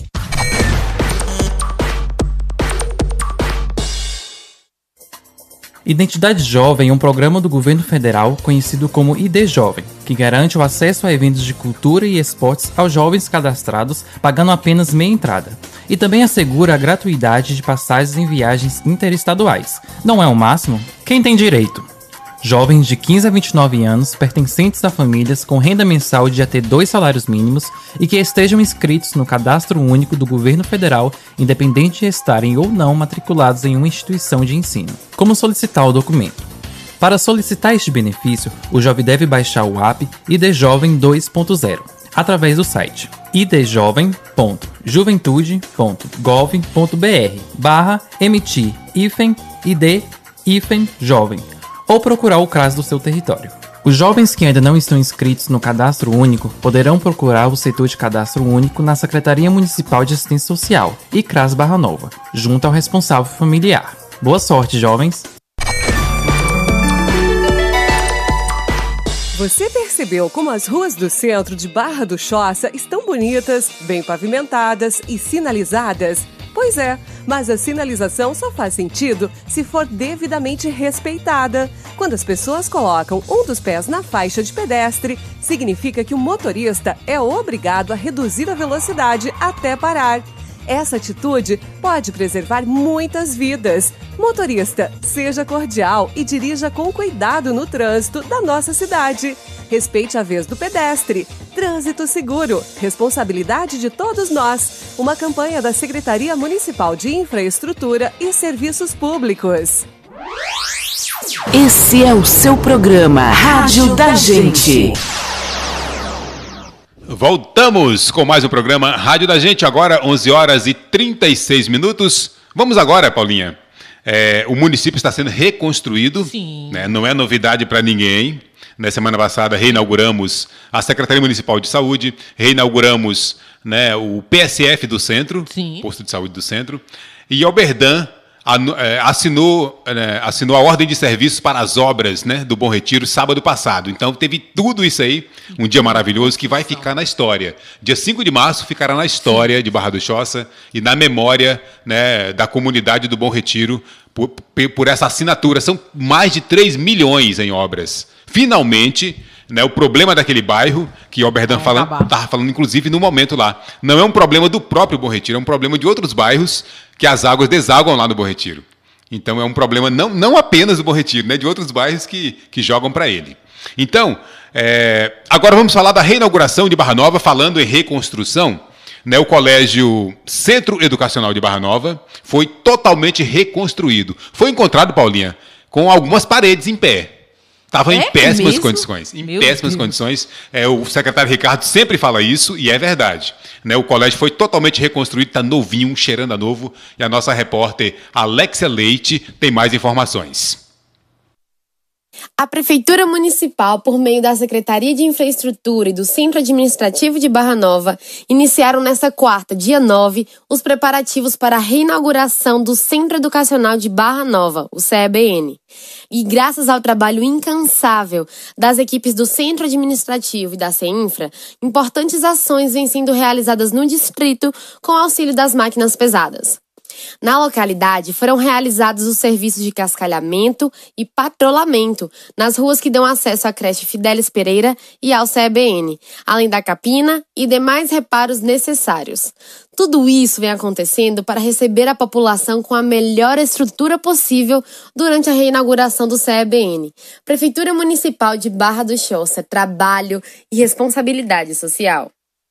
Identidade Jovem é um programa do governo federal conhecido como I D Jovem, que garante o acesso a eventos de cultura e esportes aos jovens cadastrados, pagando apenas meia entrada. E também assegura a gratuidade de passagens em viagens interestaduais. Não é o máximo? Quem tem direito? Jovens de quinze a vinte e nove anos, pertencentes a famílias com renda mensal de até dois salários mínimos e que estejam inscritos no Cadastro Único do Governo Federal, independente de estarem ou não matriculados em uma instituição de ensino. Como solicitar o documento? Para solicitar este benefício, o jovem deve baixar o app I D Jovem dois ponto zero, através do site i d jovem ponto juventude ponto gov ponto b r barra emitir hífen id hífen jovem, ou procurar o CRAS do seu território. Os jovens que ainda não estão inscritos no Cadastro Único poderão procurar o setor de Cadastro Único na Secretaria Municipal de Assistência Social e CRAS Barra Nova, junto ao responsável familiar. Boa sorte, jovens! Você percebeu como as ruas do centro de Barra do Choça estão bonitas, bem pavimentadas e sinalizadas? Pois é, mas a sinalização só faz sentido se for devidamente respeitada. Quando as pessoas colocam um dos pés na faixa de pedestre, significa que o motorista é obrigado a reduzir a velocidade até parar. Essa atitude pode preservar muitas vidas. Motorista, seja cordial e dirija com cuidado no trânsito da nossa cidade. Respeite a vez do pedestre. Trânsito seguro, responsabilidade de todos nós. Uma campanha da Secretaria Municipal de Infraestrutura e Serviços Públicos. Esse é o seu programa Rádio da Gente. Voltamos com mais um programa Rádio da Gente, agora onze horas e trinta e seis minutos. Vamos agora, Paulinha. É, o município está sendo reconstruído, né? Não é novidade para ninguém. Na semana passada, reinauguramos a Secretaria Municipal de Saúde, reinauguramos, né, o P S F do Centro, Sim. Posto de Saúde do Centro, e Oberdan assinou, né, assinou a ordem de serviços para as obras, né, do Bom Retiro sábado passado. Então, teve tudo isso aí, um dia maravilhoso que vai ficar na história. Dia cinco de março ficará na história de Barra do Choça e na memória, né, da comunidade do Bom Retiro por, por essa assinatura. São mais de três milhões em obras. Finalmente, né, o problema daquele bairro, que o Oberdan estava falando, inclusive, no momento lá, não é um problema do próprio Bom Retiro, é um problema de outros bairros que as águas desaguam lá no Bom Retiro. Então, é um problema não, não apenas do Bom Retiro, né, de outros bairros que, que jogam para ele. Então, é, agora vamos falar da reinauguração de Barra Nova, falando em reconstrução. Né, o Colégio Centro Educacional de Barra Nova foi totalmente reconstruído. Foi encontrado, Paulinha, com algumas paredes em pé. Estava é em péssimas mesmo? condições. Em Meu péssimas Deus. condições. É, o secretário Ricardo sempre fala isso e é verdade. Né, o colégio foi totalmente reconstruído, está novinho, cheirando a novo. E a nossa repórter Alexia Leite tem mais informações. A Prefeitura Municipal, por meio da Secretaria de Infraestrutura e do Centro Administrativo de Barra Nova, iniciaram nesta quarta, dia nove, os preparativos para a reinauguração do Centro Educacional de Barra Nova, o C E B N. E graças ao trabalho incansável das equipes do Centro Administrativo e da CEINFRA, importantes ações vêm sendo realizadas no distrito com auxílio das máquinas pesadas. Na localidade, foram realizados os serviços de cascalhamento e patrulhamento nas ruas que dão acesso à creche Fidelis Pereira e ao C E B N, além da capina e demais reparos necessários. Tudo isso vem acontecendo para receber a população com a melhor estrutura possível durante a reinauguração do C E B N. Prefeitura Municipal de Barra do Choça, trabalho e responsabilidade social.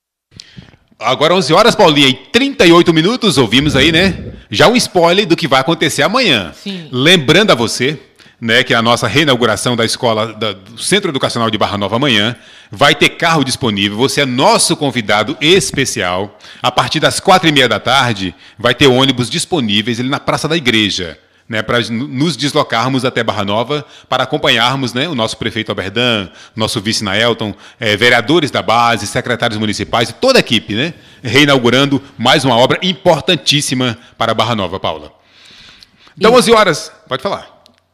Agora onze horas, Paulinha, e trinta e oito minutos, ouvimos aí, né? Já um spoiler do que vai acontecer amanhã. Sim. Lembrando a você, né, que a nossa reinauguração da escola, da, do Centro Educacional de Barra Nova amanhã, vai ter carro disponível, você é nosso convidado especial. A partir das quatro e meia da tarde, vai ter ônibus disponíveis ali na Praça da Igreja, né, para nos deslocarmos até Barra Nova, para acompanharmos, né, o nosso prefeito Oberdan, nosso vice Naelton, eh, vereadores da base, secretários municipais e toda a equipe, né, reinaugurando mais uma obra importantíssima para Barra Nova, Paula. Então, onze horas, pode falar.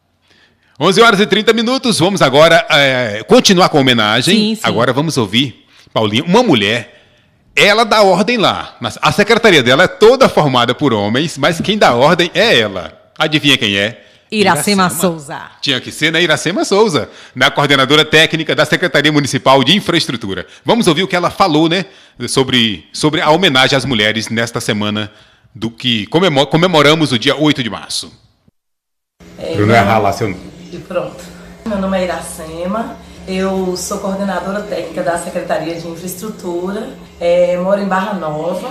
onze horas e trinta minutos, vamos agora eh, continuar com a homenagem. Sim, sim. Agora vamos ouvir, Paulinha, uma mulher. Ela dá ordem lá. A secretaria dela é toda formada por homens, mas quem dá ordem é ela. Adivinha quem é? Iracema, Iracema Souza. Tinha que ser, né? Iracema Souza, na coordenadora técnica da Secretaria Municipal de Infraestrutura. Vamos ouvir o que ela falou, né? Sobre, sobre a homenagem às mulheres nesta semana do que comemor, comemoramos o dia oito de março. É, Bruno, errar lá seu nome. E pronto. Meu nome é Iracema. Eu sou coordenadora técnica da Secretaria de Infraestrutura, é, moro em Barra Nova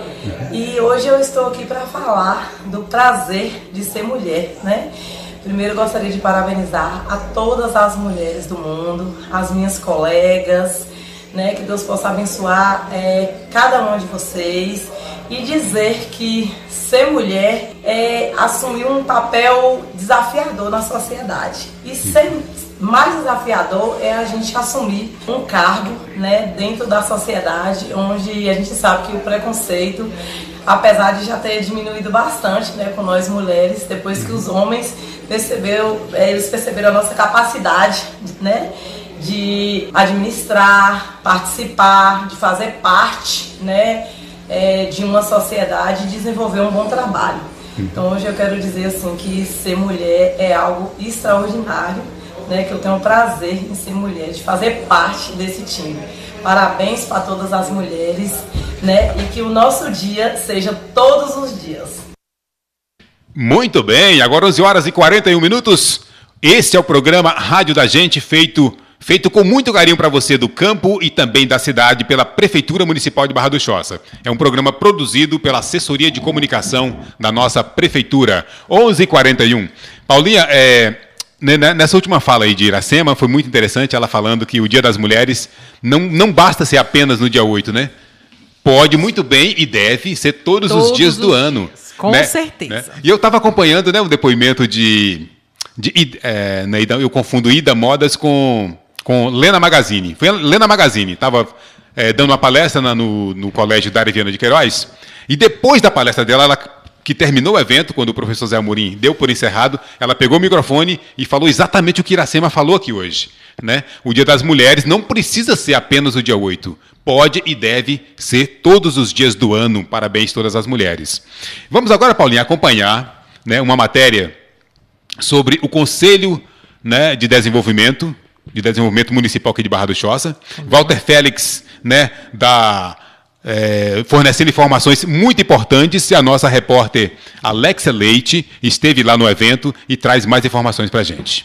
e hoje eu estou aqui para falar do prazer de ser mulher, né? Primeiro eu gostaria de parabenizar a todas as mulheres do mundo, as minhas colegas, né? Que Deus possa abençoar é, cada uma de vocês e dizer que ser mulher é assumir um papel desafiador na sociedade e ser mais desafiador é a gente assumir um cargo, né, dentro da sociedade, onde a gente sabe que o preconceito, apesar de já ter diminuído bastante, né, com nós mulheres, depois que os homens perceberam, eles perceberam a nossa capacidade, né, de administrar, participar, de fazer parte, né, é, de uma sociedade e desenvolver um bom trabalho. Então hoje eu quero dizer assim que ser mulher é algo extraordinário, né, que eu tenho o prazer em ser mulher, de fazer parte desse time. Parabéns para todas as mulheres, né, e que o nosso dia seja todos os dias. Muito bem, agora onze horas e quarenta e um minutos. Esse é o programa Rádio da Gente, feito feito com muito carinho para você do campo e também da cidade pela Prefeitura Municipal de Barra do Choça. É um programa produzido pela Assessoria de Comunicação da nossa Prefeitura. onze e quarenta e um. Paulinha, é, nessa última fala aí de Iracema, foi muito interessante ela falando que o Dia das Mulheres não, não basta ser apenas no dia oito, né? Pode muito bem e deve ser todos, todos os dias do ano. Dias, com né? certeza. Né? E eu estava acompanhando, né, um depoimento de... de é, né, eu confundo Ida Modas com, com Lena Magazine. Foi a Lena Magazine, estava é, dando uma palestra na, no, no Colégio Dário Viana de Queiroz, e depois da palestra dela, ela, que terminou o evento, quando o professor Zé Amorim deu por encerrado, ela pegou o microfone e falou exatamente o que Iracema falou aqui hoje. Né? O Dia das Mulheres não precisa ser apenas o dia oito. Pode e deve ser todos os dias do ano. Parabéns a todas as mulheres. Vamos agora, Paulinha, acompanhar, né, uma matéria sobre o Conselho, né, de Desenvolvimento, de Desenvolvimento Municipal aqui de Barra do Choça. Uhum. Walter Félix, né, da, é, fornecendo informações muito importantes, e a nossa repórter Alexa Leite esteve lá no evento e traz mais informações para a gente.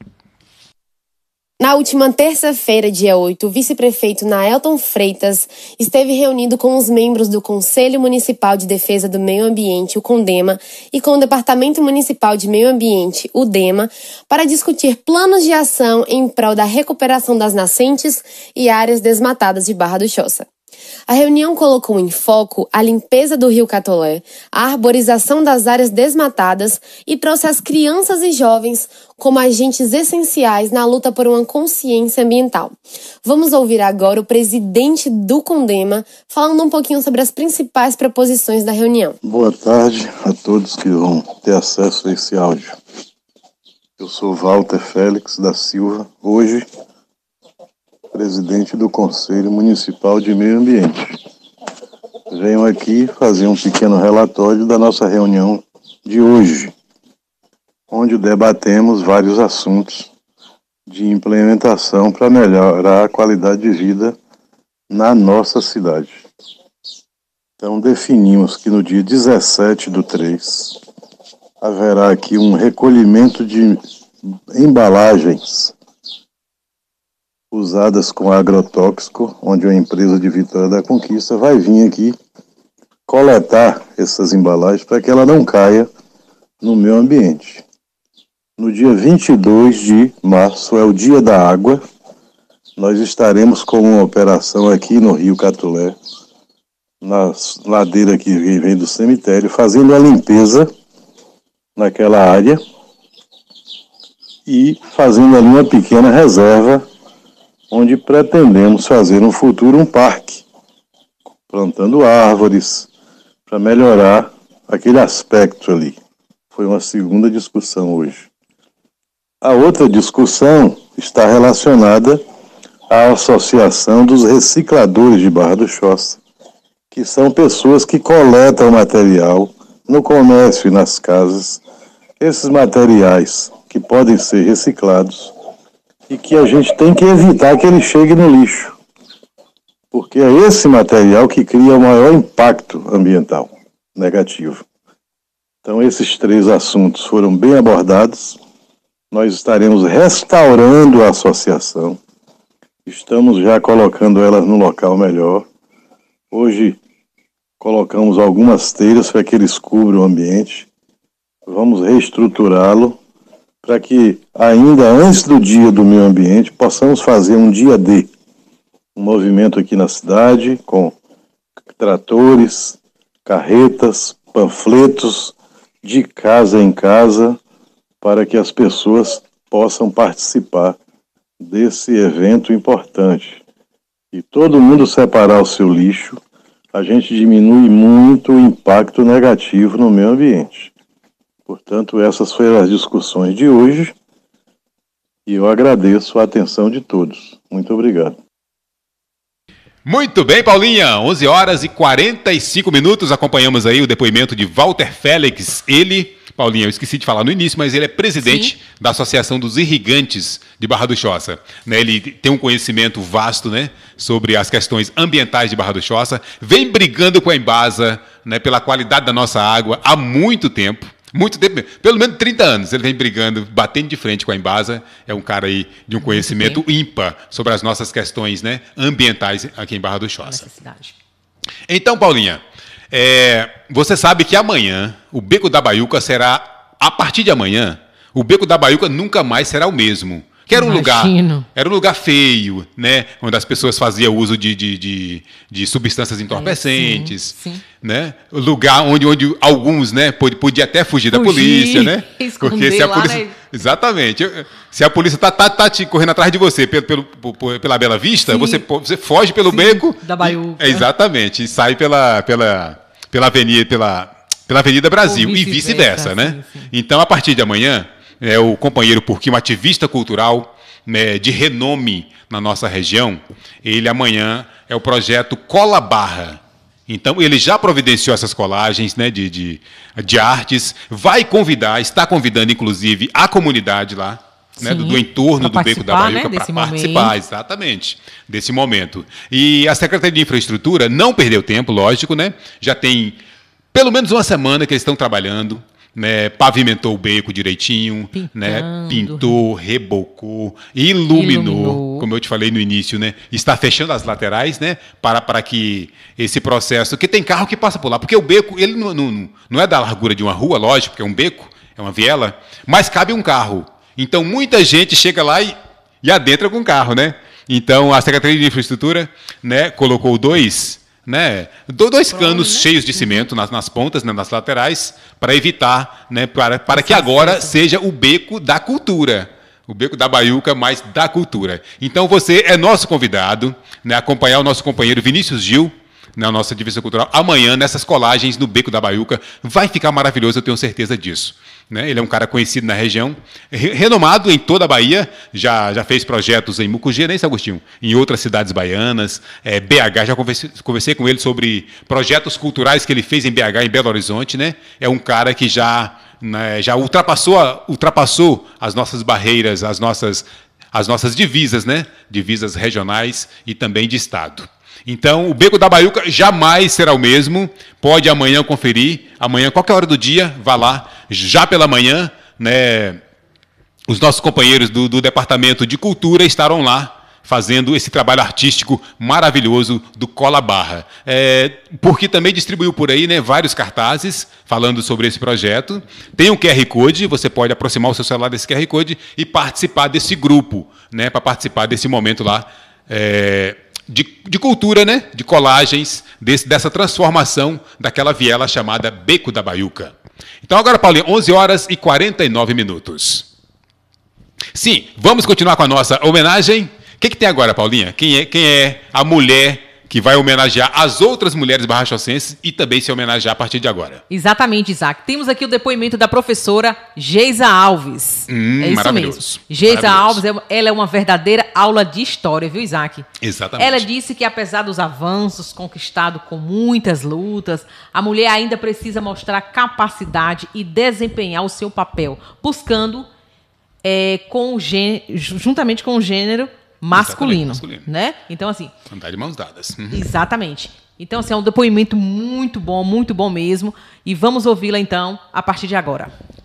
Na última terça-feira, dia oito, o vice-prefeito Naelton Freitas esteve reunido com os membros do Conselho Municipal de Defesa do Meio Ambiente, o CONDEMA, e com o Departamento Municipal de Meio Ambiente, o DEMA, para discutir planos de ação em prol da recuperação das nascentes e áreas desmatadas de Barra do Choça. A reunião colocou em foco a limpeza do Rio Catolé, a arborização das áreas desmatadas e trouxe as crianças e jovens como agentes essenciais na luta por uma consciência ambiental. Vamos ouvir agora o presidente do CONDEMA falando um pouquinho sobre as principais proposições da reunião. Boa tarde a todos que vão ter acesso a esse áudio. Eu sou Walter Félix da Silva, hoje presidente do Conselho Municipal de Meio Ambiente. Venho aqui fazer um pequeno relatório da nossa reunião de hoje, onde debatemos vários assuntos de implementação para melhorar a qualidade de vida na nossa cidade. Então definimos que no dia dezessete do três haverá aqui um recolhimento de embalagens usadas com agrotóxico, onde uma empresa de Vitória da Conquista vai vir aqui coletar essas embalagens para que ela não caia no meio ambiente. No dia vinte e dois de março, é o dia da água, nós estaremos com uma operação aqui no Rio Catolé, na ladeira que vem do cemitério, fazendo a limpeza naquela área e fazendo ali uma pequena reserva onde pretendemos fazer no futuro um parque, plantando árvores, para melhorar aquele aspecto ali. Foi uma segunda discussão hoje. A outra discussão está relacionada à Associação dos Recicladores de Barra do Choça, que são pessoas que coletam material no comércio e nas casas, esses materiais que podem ser reciclados, e que a gente tem que evitar que ele chegue no lixo, porque é esse material que cria o maior impacto ambiental negativo. Então esses três assuntos foram bem abordados, nós estaremos restaurando a associação, estamos já colocando elas no local melhor. Hoje colocamos algumas telhas para que eles cubram o ambiente, vamos reestruturá-lo, para que ainda antes do dia do meio ambiente possamos fazer um dia D, um movimento aqui na cidade com tratores, carretas, panfletos de casa em casa, para que as pessoas possam participar desse evento importante. E todo mundo separar o seu lixo, a gente diminui muito o impacto negativo no meio ambiente. Portanto, essas foram as discussões de hoje e eu agradeço a atenção de todos. Muito obrigado. Muito bem, Paulinha. onze horas e quarenta e cinco minutos. Acompanhamos aí o depoimento de Walter Félix. Ele, Paulinha, eu esqueci de falar no início, mas ele é presidente Sim. da Associação dos Irrigantes de Barra do Choça. Né, ele tem um conhecimento vasto, né, sobre as questões ambientais de Barra do Choça. Vem brigando com a Embasa, né, pela qualidade da nossa água há muito tempo. Muito tempo, pelo menos trinta anos, ele vem brigando, batendo de frente com a Embasa. É um cara aí de um conhecimento ímpar sobre as nossas questões, né, ambientais aqui em Barra do Choça. Então, Paulinha, é, você sabe que amanhã o Beco da Baiuca será, a partir de amanhã, o Beco da Baiuca nunca mais será o mesmo. Que era um lugar, era um lugar feio, né? Onde as pessoas faziam uso de, de, de, de substâncias entorpecentes, sim, sim. Né? Lugar onde, onde alguns, né, podia até fugir, fugir da polícia, né? Porque se a polícia, lá, exatamente, se a polícia tá, tá, tá te correndo atrás de você pelo, pelo, pela Bela Vista, você, você foge pelo sim, beco da Baiuca. E, exatamente, e sai pela pela pela avenida pela pela Avenida Brasil vice e vice-versa, né? Sim, sim. Então, a partir de amanhã, é, o companheiro Porquinho, ativista cultural, né, de renome na nossa região, ele amanhã é o projeto Cola Barra. Então, ele já providenciou essas colagens, né, de, de, de artes, vai convidar, está convidando, inclusive, a comunidade lá, né, do, do entorno do Beco da Baiuca, né, para participar, momento. exatamente, desse momento. E a Secretaria de Infraestrutura não perdeu tempo, lógico, né? Já tem pelo menos uma semana que eles estão trabalhando, né, pavimentou o beco direitinho, né, pintou, rebocou, iluminou, iluminou, como eu te falei no início, né, está fechando as laterais, né, para, para que esse processo, que tem carro que passa por lá, porque o beco ele não, não, não é da largura de uma rua, lógico, porque é um beco, é uma viela, mas cabe um carro. Então muita gente chega lá e, e adentra com o carro, né? Então a Secretaria de Infraestrutura, né, colocou dois Né, dois canos né? cheios de cimento nas, nas pontas, né, nas laterais, para evitar, né, para, para que agora seja o Beco da Cultura, o Beco da Baiuca, mas da cultura. Então você é nosso convidado, né, a acompanhar o nosso companheiro Vinícius Gil, na nossa divisa cultural, amanhã, nessas colagens no Beco da Baiuca. Vai ficar maravilhoso, eu tenho certeza disso. Né? Ele é um cara conhecido na região, renomado em toda a Bahia, já, já fez projetos em Mucugê, né, Agostinho? Em outras cidades baianas, é, B H, já conversei, conversei com ele sobre projetos culturais que ele fez em B H, em Belo Horizonte, né? É um cara que já, né, já ultrapassou, ultrapassou as nossas barreiras, as nossas, as nossas divisas, né? Divisas regionais e também de estado. Então, o Beco da Baiuca jamais será o mesmo. Pode amanhã conferir. Amanhã, qualquer hora do dia, vá lá. Já pela manhã, né, os nossos companheiros do, do Departamento de Cultura estarão lá fazendo esse trabalho artístico maravilhoso do Cola Barra. É, porque também distribuiu por aí, né, vários cartazes falando sobre esse projeto. Tem um Q R Code, você pode aproximar o seu celular desse Q R Code e participar desse grupo, né, para participar desse momento lá, é, De, de cultura, né? De colagens, desse, dessa transformação daquela viela chamada Beco da Baiuca. Então agora, Paulinho, onze horas e quarenta e nove minutos. Sim, vamos continuar com a nossa homenagem. O que, que tem agora, Paulinha? Quem é, quem é a mulher que vai homenagear as outras mulheres barra-chossenses e também se homenagear a partir de agora? Exatamente, Isaac. Temos aqui o depoimento da professora Geisa Alves. Hum, é isso maravilhoso. mesmo. Geisa Alves, ela é uma verdadeira aula de história, viu, Isaac? Exatamente. Ela disse que, apesar dos avanços conquistados com muitas lutas, a mulher ainda precisa mostrar capacidade e desempenhar o seu papel, buscando, é, com o gê- juntamente com o gênero masculino, masculino, né? Então, assim... Andar de mãos dadas. Uhum. Exatamente. Então, assim, é um depoimento muito bom, muito bom mesmo. E vamos ouvi-la, então, a partir de agora.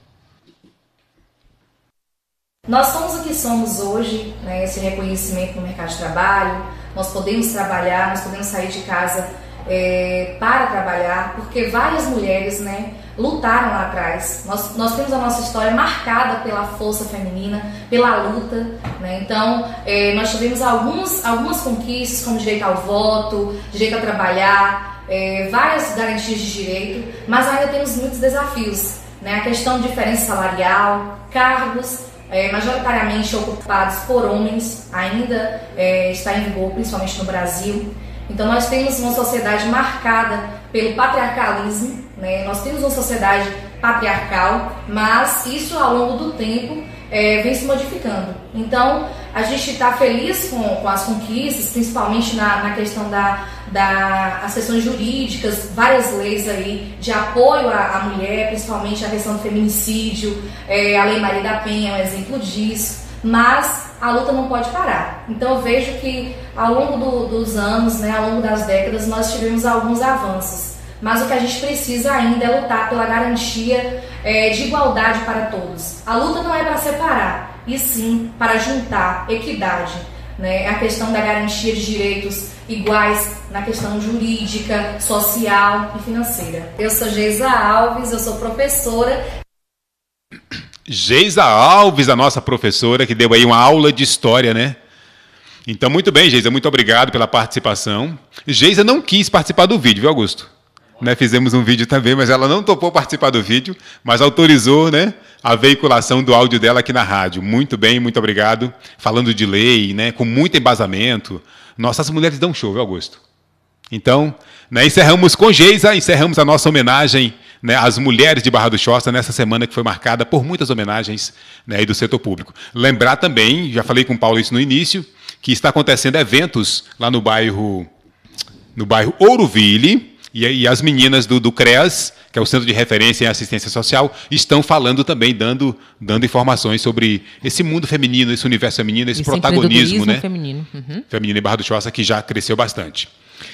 Nós somos o que somos hoje, né? Esse reconhecimento no mercado de trabalho. Nós podemos trabalhar, nós podemos sair de casa é, para trabalhar, porque várias mulheres, né, lutaram lá atrás. Nós, nós temos a nossa história marcada pela força feminina, pela luta, né? Então, é, nós tivemos alguns, algumas conquistas, como direito ao voto, direito a trabalhar, é, várias garantias de direito, mas ainda temos muitos desafios, né? A questão de diferença salarial, cargos é, majoritariamente ocupados por homens, ainda é, está em vigor, principalmente no Brasil. Então, nós temos uma sociedade marcada pelo patriarcalismo, né? Nós temos uma sociedade patriarcal, mas isso ao longo do tempo é, vem se modificando. Então, a gente está feliz com, com as conquistas, principalmente na, na questão da, da as questões jurídicas, várias leis aí de apoio à, à mulher, principalmente a questão do feminicídio, é, a Lei Maria da Penha é um exemplo disso. Mas a luta não pode parar. Então eu vejo que ao longo do, dos anos, né, ao longo das décadas, nós tivemos alguns avanços. mas o que a gente precisa ainda é lutar pela garantia é, de igualdade para todos. A luta não é para separar, e sim para juntar equidade, né? A questão da garantia de direitos iguais na questão jurídica, social e financeira. Eu sou Geisa Alves, eu sou professora. Geisa Alves, a nossa professora, que deu aí uma aula de história, né? Então, muito bem, Geisa, muito obrigado pela participação. Geisa não quis participar do vídeo, viu, Augusto? Né, fizemos um vídeo também, mas ela não topou participar do vídeo, mas autorizou, né, a veiculação do áudio dela aqui na rádio. Muito bem, muito obrigado. Falando de lei, né, com muito embasamento. Nossas mulheres dão show, viu, Augusto? Então, né, encerramos com Geisa, encerramos a nossa homenagem, né, às mulheres de Barra do Choça nessa semana que foi marcada por muitas homenagens, né, aí do setor público. Lembrar também, já falei com o Paulo isso no início, que está acontecendo eventos lá no bairro, no bairro Ouroville, e, e as meninas do, do CREAS, que é o Centro de Referência em Assistência Social, estão falando também, dando, dando informações sobre esse mundo feminino, esse universo feminino, esse, esse protagonismo, né, feminino. Uhum. feminino em Barra do Choça, que já cresceu bastante.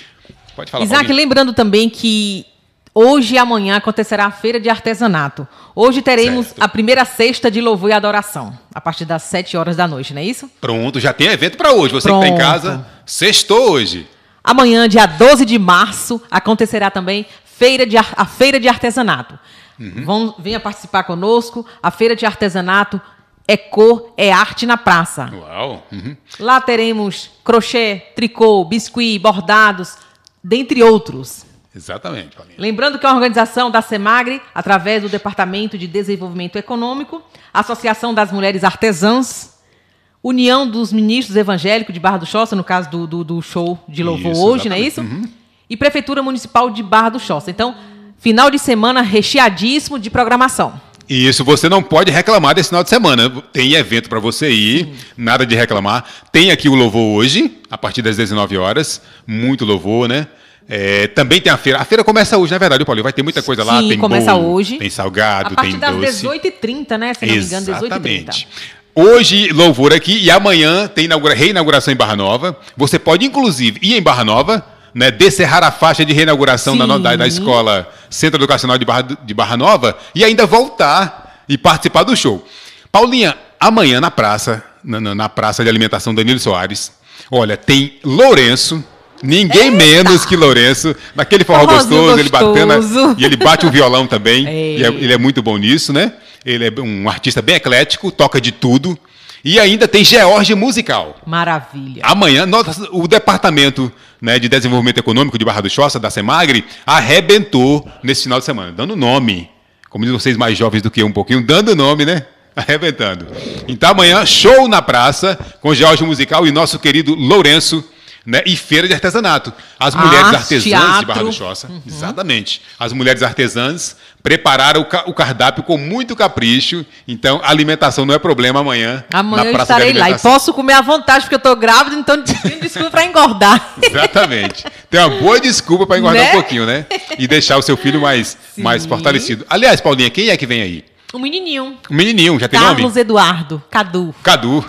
Pode falar, Isaac, Paulinho. lembrando também que hoje e amanhã acontecerá a Feira de Artesanato. Hoje teremos certo. a primeira sexta de louvor e adoração, a partir das sete horas da noite, não é isso? Pronto, já tem evento para hoje. Você Pronto. que está em casa, sextou hoje. Amanhã, dia doze de março, acontecerá também feira de, a Feira de Artesanato. Uhum. Vão, venha participar conosco. A Feira de Artesanato é cor, é arte na praça. Uau! Uhum. Lá teremos crochê, tricô, biscuit, bordados, dentre outros. Exatamente, Paulinha. Lembrando que é uma organização da SEMAGRE, através do Departamento de Desenvolvimento Econômico, Associação das Mulheres Artesãs, União dos Ministros Evangélicos de Barra do Choça, no caso do, do, do show de louvor isso, hoje, exatamente. Não é isso? Uhum. E Prefeitura Municipal de Barra do Choça. Então, final de semana recheadíssimo de programação. Isso, você não pode reclamar desse final de semana. Tem evento para você ir, sim. Nada de reclamar. Tem aqui o louvor hoje, a partir das dezenove horas. Muito louvor, né? É, também tem a feira. A feira começa hoje, na verdade, Paulinho. Vai ter muita coisa lá. Sim, tem começa bolo, hoje. Tem salgado, tem doce. A partir das dezoito e trinta, né? Se não me engano, dezoito e trinta. Hoje, louvor aqui. E amanhã tem inaugura, reinauguração em Barra Nova. Você pode, inclusive, ir em Barra Nova, né, descerrar a faixa de reinauguração da, da, da escola Centro Educacional de Barra, de Barra Nova e ainda voltar e participar do show. Paulinha, amanhã na praça, na, na praça de alimentação Danilo Soares, olha, tem Lourenço. Ninguém Eita. menos que Lourenço, naquele forró gostoso, gostoso, ele batendo, e ele bate o violão também, e é, ele é muito bom nisso, né? Ele é um artista bem eclético, toca de tudo, e ainda tem George Musical. Maravilha. Amanhã, nós, o Departamento, né, de Desenvolvimento Econômico de Barra do Choça, da SEMAGRE, arrebentou nesse final de semana, dando nome, como dizem vocês mais jovens do que eu um pouquinho, dando nome, né? Arrebentando. Então amanhã, show na praça, com George Musical e nosso querido Lourenço, né, e feira de artesanato. As mulheres Arte, artesãs teatro. de Barra do Choça, uhum. exatamente. As mulheres artesãs prepararam o, ca o cardápio com muito capricho. Então, a alimentação não é problema amanhã. Amanhã na eu praça estarei lá e posso comer à vontade porque eu estou grávida, então tem desculpa para engordar. Exatamente. Tem uma boa desculpa para engordar, né? Um pouquinho, né? E deixar o seu filho mais, mais fortalecido. Aliás, Paulinha, quem é que vem aí? Um menininho. Um menininho, já tem Carlos nome? Carlos Eduardo, Cadu. Cadu.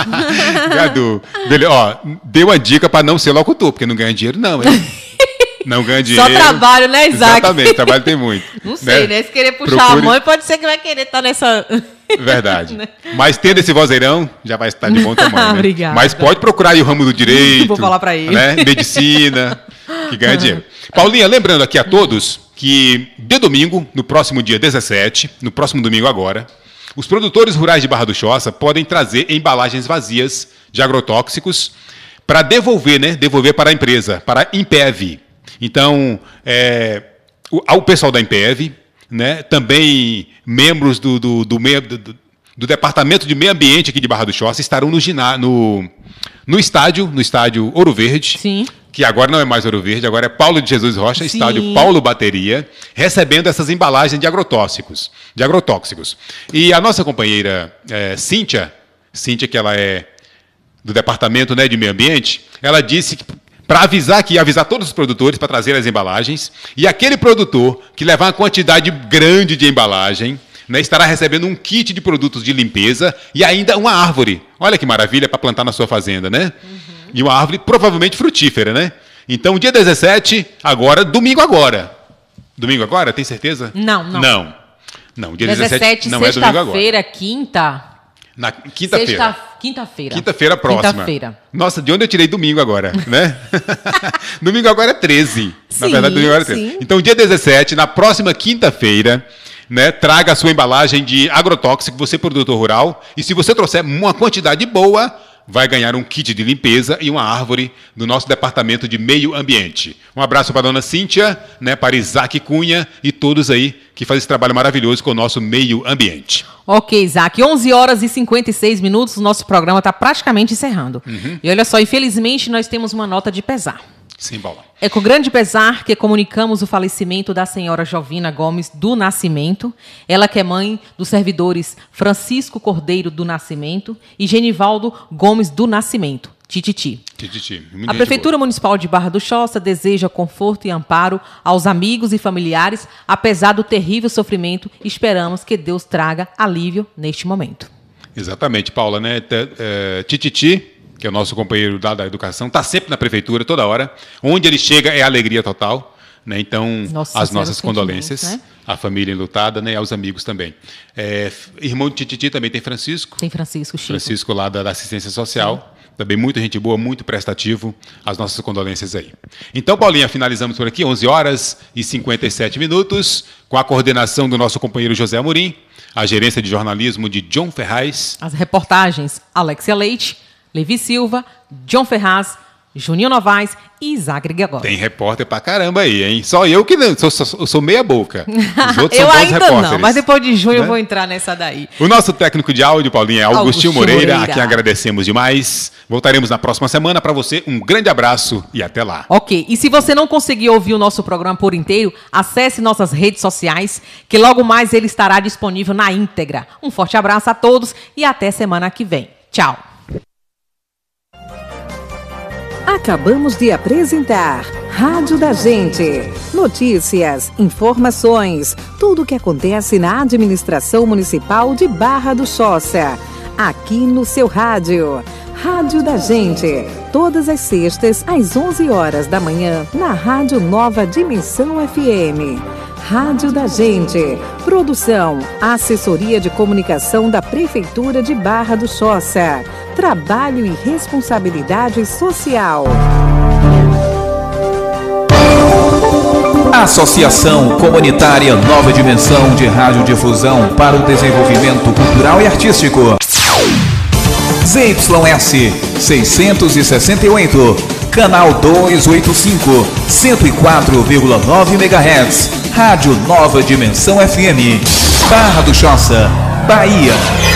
Cadu. Beleza. Ó, deu uma dica para não ser locutor, porque não ganha dinheiro não, hein? Não ganha dinheiro. Só trabalho, né, Isaac? Exatamente, trabalho tem muito. Não sei, né? né? Se querer puxar Procure... a mãe, pode ser que vai querer estar nessa... Verdade. Mas tendo esse vozeirão, já vai estar de bom tamanho, né? Obrigada. Mas pode procurar aí o ramo do direito. Vou falar para ele. Né? Medicina, que ganha dinheiro. Paulinha, lembrando aqui a todos que de domingo, no próximo dia dezessete, no próximo domingo agora, os produtores rurais de Barra do Choça podem trazer embalagens vazias de agrotóxicos para devolver, né? Devolver para a empresa, para a Impev. Então, é, o, ao pessoal da Impev, né? Também membros do, do, do, meio, do, do Departamento de Meio Ambiente aqui de Barra do Choça estarão no, no, no estádio, no estádio Ouro Verde. Sim. Que agora não é mais Ouro Verde, agora é Paulo de Jesus Rocha, Sim. estádio Paulo Bateria, recebendo essas embalagens de agrotóxicos. De agrotóxicos. E a nossa companheira é, Cíntia, Cíntia, que ela é do Departamento, né, de Meio Ambiente, ela disse que para avisar aqui, avisar todos os produtores para trazer as embalagens, e aquele produtor que levar uma quantidade grande de embalagem, né, estará recebendo um kit de produtos de limpeza e ainda uma árvore. Olha que maravilha para plantar na sua fazenda, né? Uhum. E uma árvore provavelmente frutífera, né? Então, dia dezessete, agora, domingo agora. Domingo agora, tem certeza? Não, não. Não. Não, dia dezessete, dezessete não é domingo agora. Sexta-feira, quinta. Na quinta-feira. Sexta, quinta-feira. Quinta-feira próxima. Quinta-feira. Nossa, de onde eu tirei domingo agora, né? Domingo agora é treze. Sim, Na verdade, domingo agora é treze. sim. Então, dia dezessete, na próxima quinta-feira, né, traga a sua embalagem de agrotóxico, você produtor rural, e se você trouxer uma quantidade boa, vai ganhar um kit de limpeza e uma árvore do nosso departamento de meio ambiente. Um abraço para a dona Cíntia, né, para Isaac Cunha e todos aí que fazem esse trabalho maravilhoso com o nosso meio ambiente. Ok, Isaac, onze horas e cinquenta e seis minutos, o nosso programa está praticamente encerrando. Uhum. E olha só, infelizmente nós temos uma nota de pesar. Sim, Paula. É com grande pesar que comunicamos o falecimento da senhora Jovina Gomes do Nascimento, ela que é mãe dos servidores Francisco Cordeiro do Nascimento e Genivaldo Gomes do Nascimento, Tititi. Tititi. A Prefeitura Municipal de Barra do Choça deseja conforto e amparo aos amigos e familiares, apesar do terrível sofrimento, esperamos que Deus traga alívio neste momento. Exatamente, Paula, né? T- é, Tititi, que é o nosso companheiro da, da educação, está sempre na prefeitura, toda hora. Onde ele chega é alegria total. Né? Então, Nossa, as nossas condolências, né? à família enlutada, né? E aos amigos também. É, irmão de Tititi também tem Francisco. Tem Francisco, Chico. Francisco lá da, da assistência social. Sim. Também muita gente boa, muito prestativo. As nossas condolências aí. Então, Paulinha, finalizamos por aqui, onze horas e cinquenta e sete minutos, com a coordenação do nosso companheiro José Amorim, a gerência de jornalismo de John Ferraz. As reportagens, Alexia Leite, Levi Silva, John Ferraz, Juninho Novaes e Isaac Gregório. Tem repórter pra caramba aí, hein? Só eu que não, sou, sou, sou meia boca. Os outros eu são bons ainda repórteres. não, mas depois de junho né? eu vou entrar nessa daí. O nosso técnico de áudio, Paulinha, é Augustinho Augustinho Moreira, Moreira, a quem agradecemos demais. Voltaremos na próxima semana. Para você, um grande abraço e até lá. Ok, e se você não conseguir ouvir o nosso programa por inteiro, acesse nossas redes sociais, que logo mais ele estará disponível na íntegra. Um forte abraço a todos e até semana que vem. Tchau. Acabamos de apresentar Rádio da Gente. Notícias, informações, tudo o que acontece na administração municipal de Barra do Choça. Aqui no seu rádio. Rádio da Gente. Todas as sextas, às onze horas da manhã, na Rádio Nova Dimensão F M. Rádio da Gente. Produção, assessoria de comunicação da Prefeitura de Barra do Choça. Trabalho e responsabilidade social. Associação Comunitária Nova Dimensão de Radiodifusão para o Desenvolvimento Cultural e Artístico. Z Y S seiscentos e sessenta e oito, canal duzentos e oitenta e cinco, cento e quatro vírgula nove megahertz, Rádio Nova Dimensão F M, Barra do Choça, Bahia.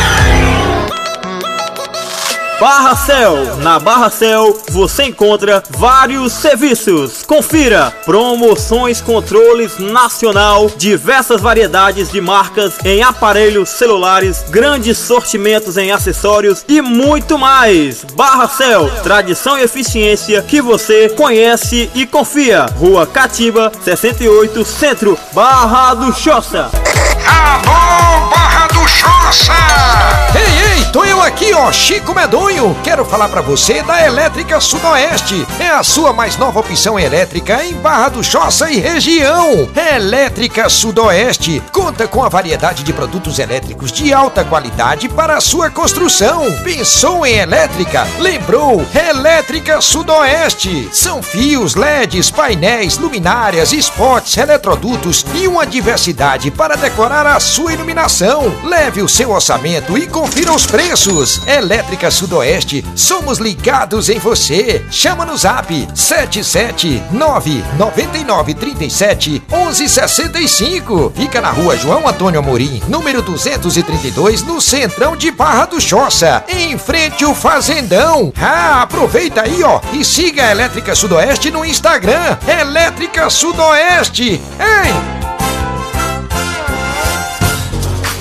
Barra Cel. Na Barra Cel você encontra vários serviços. Confira: promoções, controles nacional, diversas variedades de marcas em aparelhos celulares, grandes sortimentos em acessórios e muito mais. Barra Cel, tradição e eficiência que você conhece e confia. Rua Catiba, sessenta e oito, Centro, Barra do Choça. Alô, Barra do Choça! Ei, ei, tô eu aqui, ó, Chico Medonho. Quero falar pra você da Elétrica Sudoeste. É a sua mais nova opção elétrica em Barra do Choça e região. Elétrica Sudoeste conta com a variedade de produtos elétricos de alta qualidade para a sua construção. Pensou em elétrica? Lembrou? Elétrica Sudoeste. São fios, L E Ds, painéis, luminárias, spots, eletrodutos e uma diversidade para decorar a sua iluminação. Leve o seu orçamento e confira os preços. Elétrica Sudoeste, somos ligados em você. Chama no zap sete sete nove nove nove três sete um um seis cinco. Fica na rua João Antônio Amorim, número duzentos e trinta e dois, no centrão de Barra do Choça, em frente ao Fazendão. Ah, aproveita aí, ó, e siga a Elétrica Sudoeste no Instagram. Elétrica Sudoeste. Ei!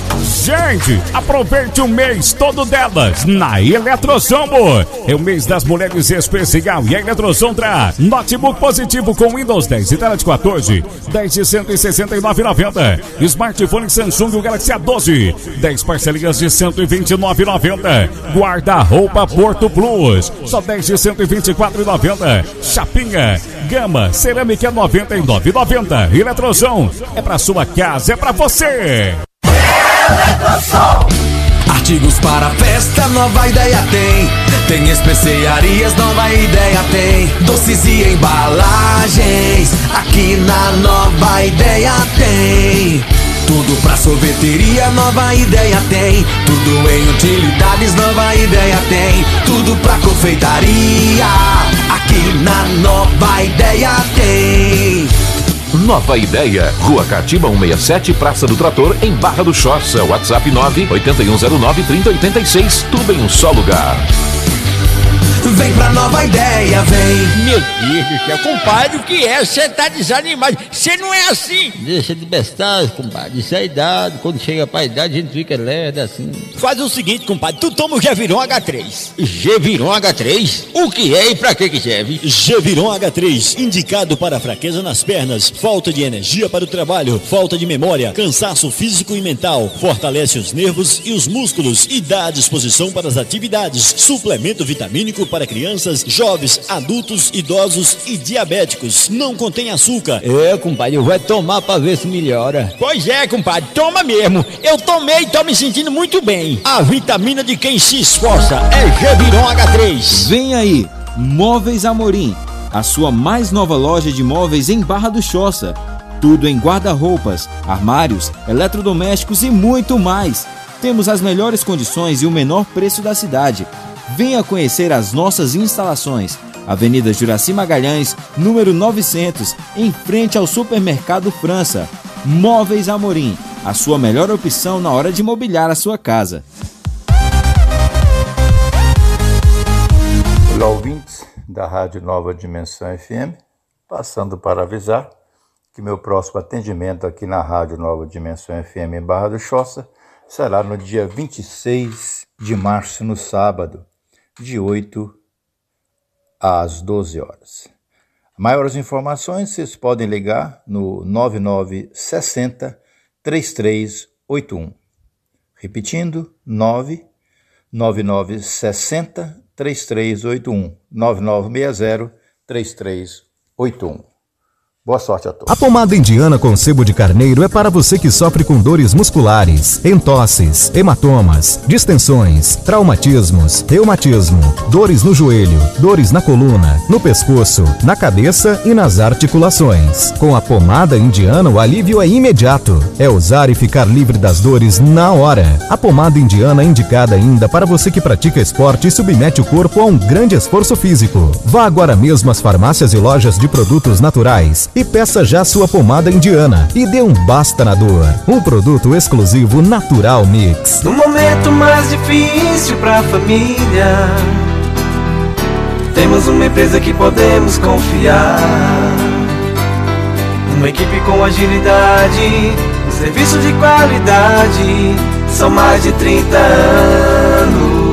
gente! Aproveite o mês todo delas na Eletrosom. É o mês das mulheres especial e a Eletrosom traz notebook positivo com Windows dez e tela de quatorze, dez de cento e sessenta e nove reais e noventa centavos. Smartphone Samsung Galaxy A doze, dez parcelinhas de cento e vinte e nove reais e noventa centavos. Guarda-roupa Porto Plus, só dez de cento e vinte e quatro reais e noventa centavos. Chapinha, Gama, cerâmica noventa e nove reais e noventa centavos. Eletrosom, é pra sua casa, é pra você! Eletrosom. Artigos para festa, nova ideia tem. Tem especiarias, nova ideia tem. Doces e embalagens, aqui na Nova Ideia tem. Tudo pra sorveteria, nova ideia tem. Tudo em utilidades, nova ideia tem. Tudo pra confeitaria, aqui na Nova Ideia tem. Nova Ideia, Rua Catiba cento e sessenta e sete, Praça do Trator, em Barra do Choça. WhatsApp nove oito um zero nove, três zero oito seis. Tudo em um só lugar. Vem pra Nova Ideia, vem. Meu Deus do céu, compadre, o que é? Você tá desanimado. Você não é assim. Deixa de bestagem, compadre. Isso é a idade. Quando chega pra idade, a gente fica lerdo assim. Faz o seguinte, compadre. Tu toma o Geviron H três. Geviron H três? O que é e pra que que serve? Geviron H três, indicado para fraqueza nas pernas, falta de energia para o trabalho, falta de memória, cansaço físico e mental. Fortalece os nervos e os músculos e dá disposição para as atividades. Suplemento vitamínico para crianças, jovens, adultos, idosos e diabéticos. Não contém açúcar. É, compadre, eu vou tomar pra ver se melhora. Pois é, compadre, toma mesmo. Eu tomei e tô me sentindo muito bem. A vitamina de quem se esforça é Geviron H três. Vem aí, Móveis Amorim, a sua mais nova loja de móveis em Barra do Choça. Tudo em guarda-roupas, armários, eletrodomésticos e muito mais. Temos as melhores condições e o menor preço da cidade. Venha conhecer as nossas instalações. Avenida Juraci Magalhães, número novecentos, em frente ao Supermercado França. Móveis Amorim, a sua melhor opção na hora de mobiliar a sua casa. Olá, ouvintes da Rádio Nova Dimensão F M, passando para avisar que meu próximo atendimento aqui na Rádio Nova Dimensão F M em Barra do Choça será no dia vinte e seis de março, no sábado, de oito às doze horas. Maiores informações vocês podem ligar no nove nove seis zero, três três oito um. Repetindo, nove nove seis zero, três três oito um. nove nove seis zero, três três oito um. Boa sorte a todos. A pomada indiana com sebo de carneiro é para você que sofre com dores musculares, entosses, hematomas, distensões, traumatismos, reumatismo, dores no joelho, dores na coluna, no pescoço, na cabeça e nas articulações. Com a pomada indiana, o alívio é imediato. É usar e ficar livre das dores na hora. A pomada indiana é indicada ainda para você que pratica esporte e submete o corpo a um grande esforço físico. Vá agora mesmo às farmácias e lojas de produtos naturais e peça já sua pomada indiana e dê um basta na dor. Um produto exclusivo Natural Mix. No momento mais difícil pra família, temos uma empresa que podemos confiar. Uma equipe com agilidade, um serviço de qualidade. São mais de trinta anos.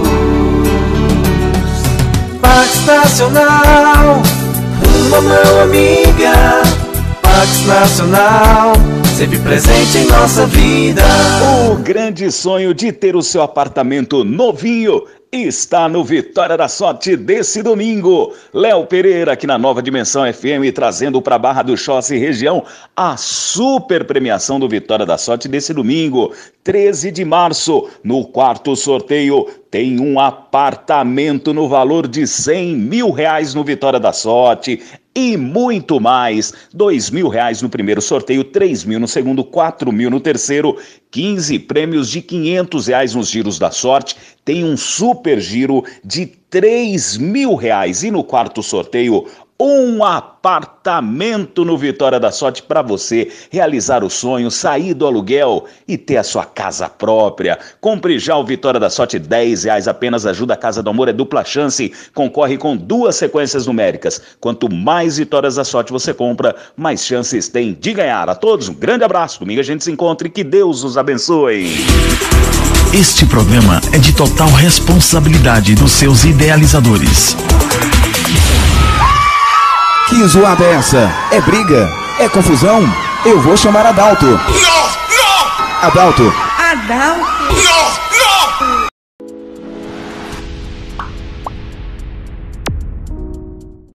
Pax Nacional, uma mão amiga. Pax Nacional, sempre presente em nossa vida. O grande sonho de ter o seu apartamento novinho está no Vitória da Sorte desse domingo. Léo Pereira aqui na Nova Dimensão F M, trazendo para Barra do Choça e região a super premiação do Vitória da Sorte desse domingo, treze de março. No quarto sorteio tem um apartamento no valor de cem mil reais no Vitória da Sorte. E muito mais, dois mil reais no primeiro sorteio, três mil no segundo, quatro mil no terceiro, quinze prêmios de quinhentos reais nos giros da sorte, tem um super giro de três mil reais. E no quarto sorteio, Um apartamento no Vitória da Sorte para você realizar o sonho, sair do aluguel e ter a sua casa própria. Compre já o Vitória da Sorte, dez reais apenas, ajuda a Casa do Amor, é dupla chance, concorre com duas sequências numéricas. Quanto mais Vitórias da Sorte você compra, mais chances tem de ganhar. A todos um grande abraço, domingo a gente se encontra e que Deus os abençoe. Este programa é de total responsabilidade dos seus idealizadores. Que zoada é essa? É briga? É confusão? Eu vou chamar Adalto. Não, não! Adalto. Adalto. Não, não!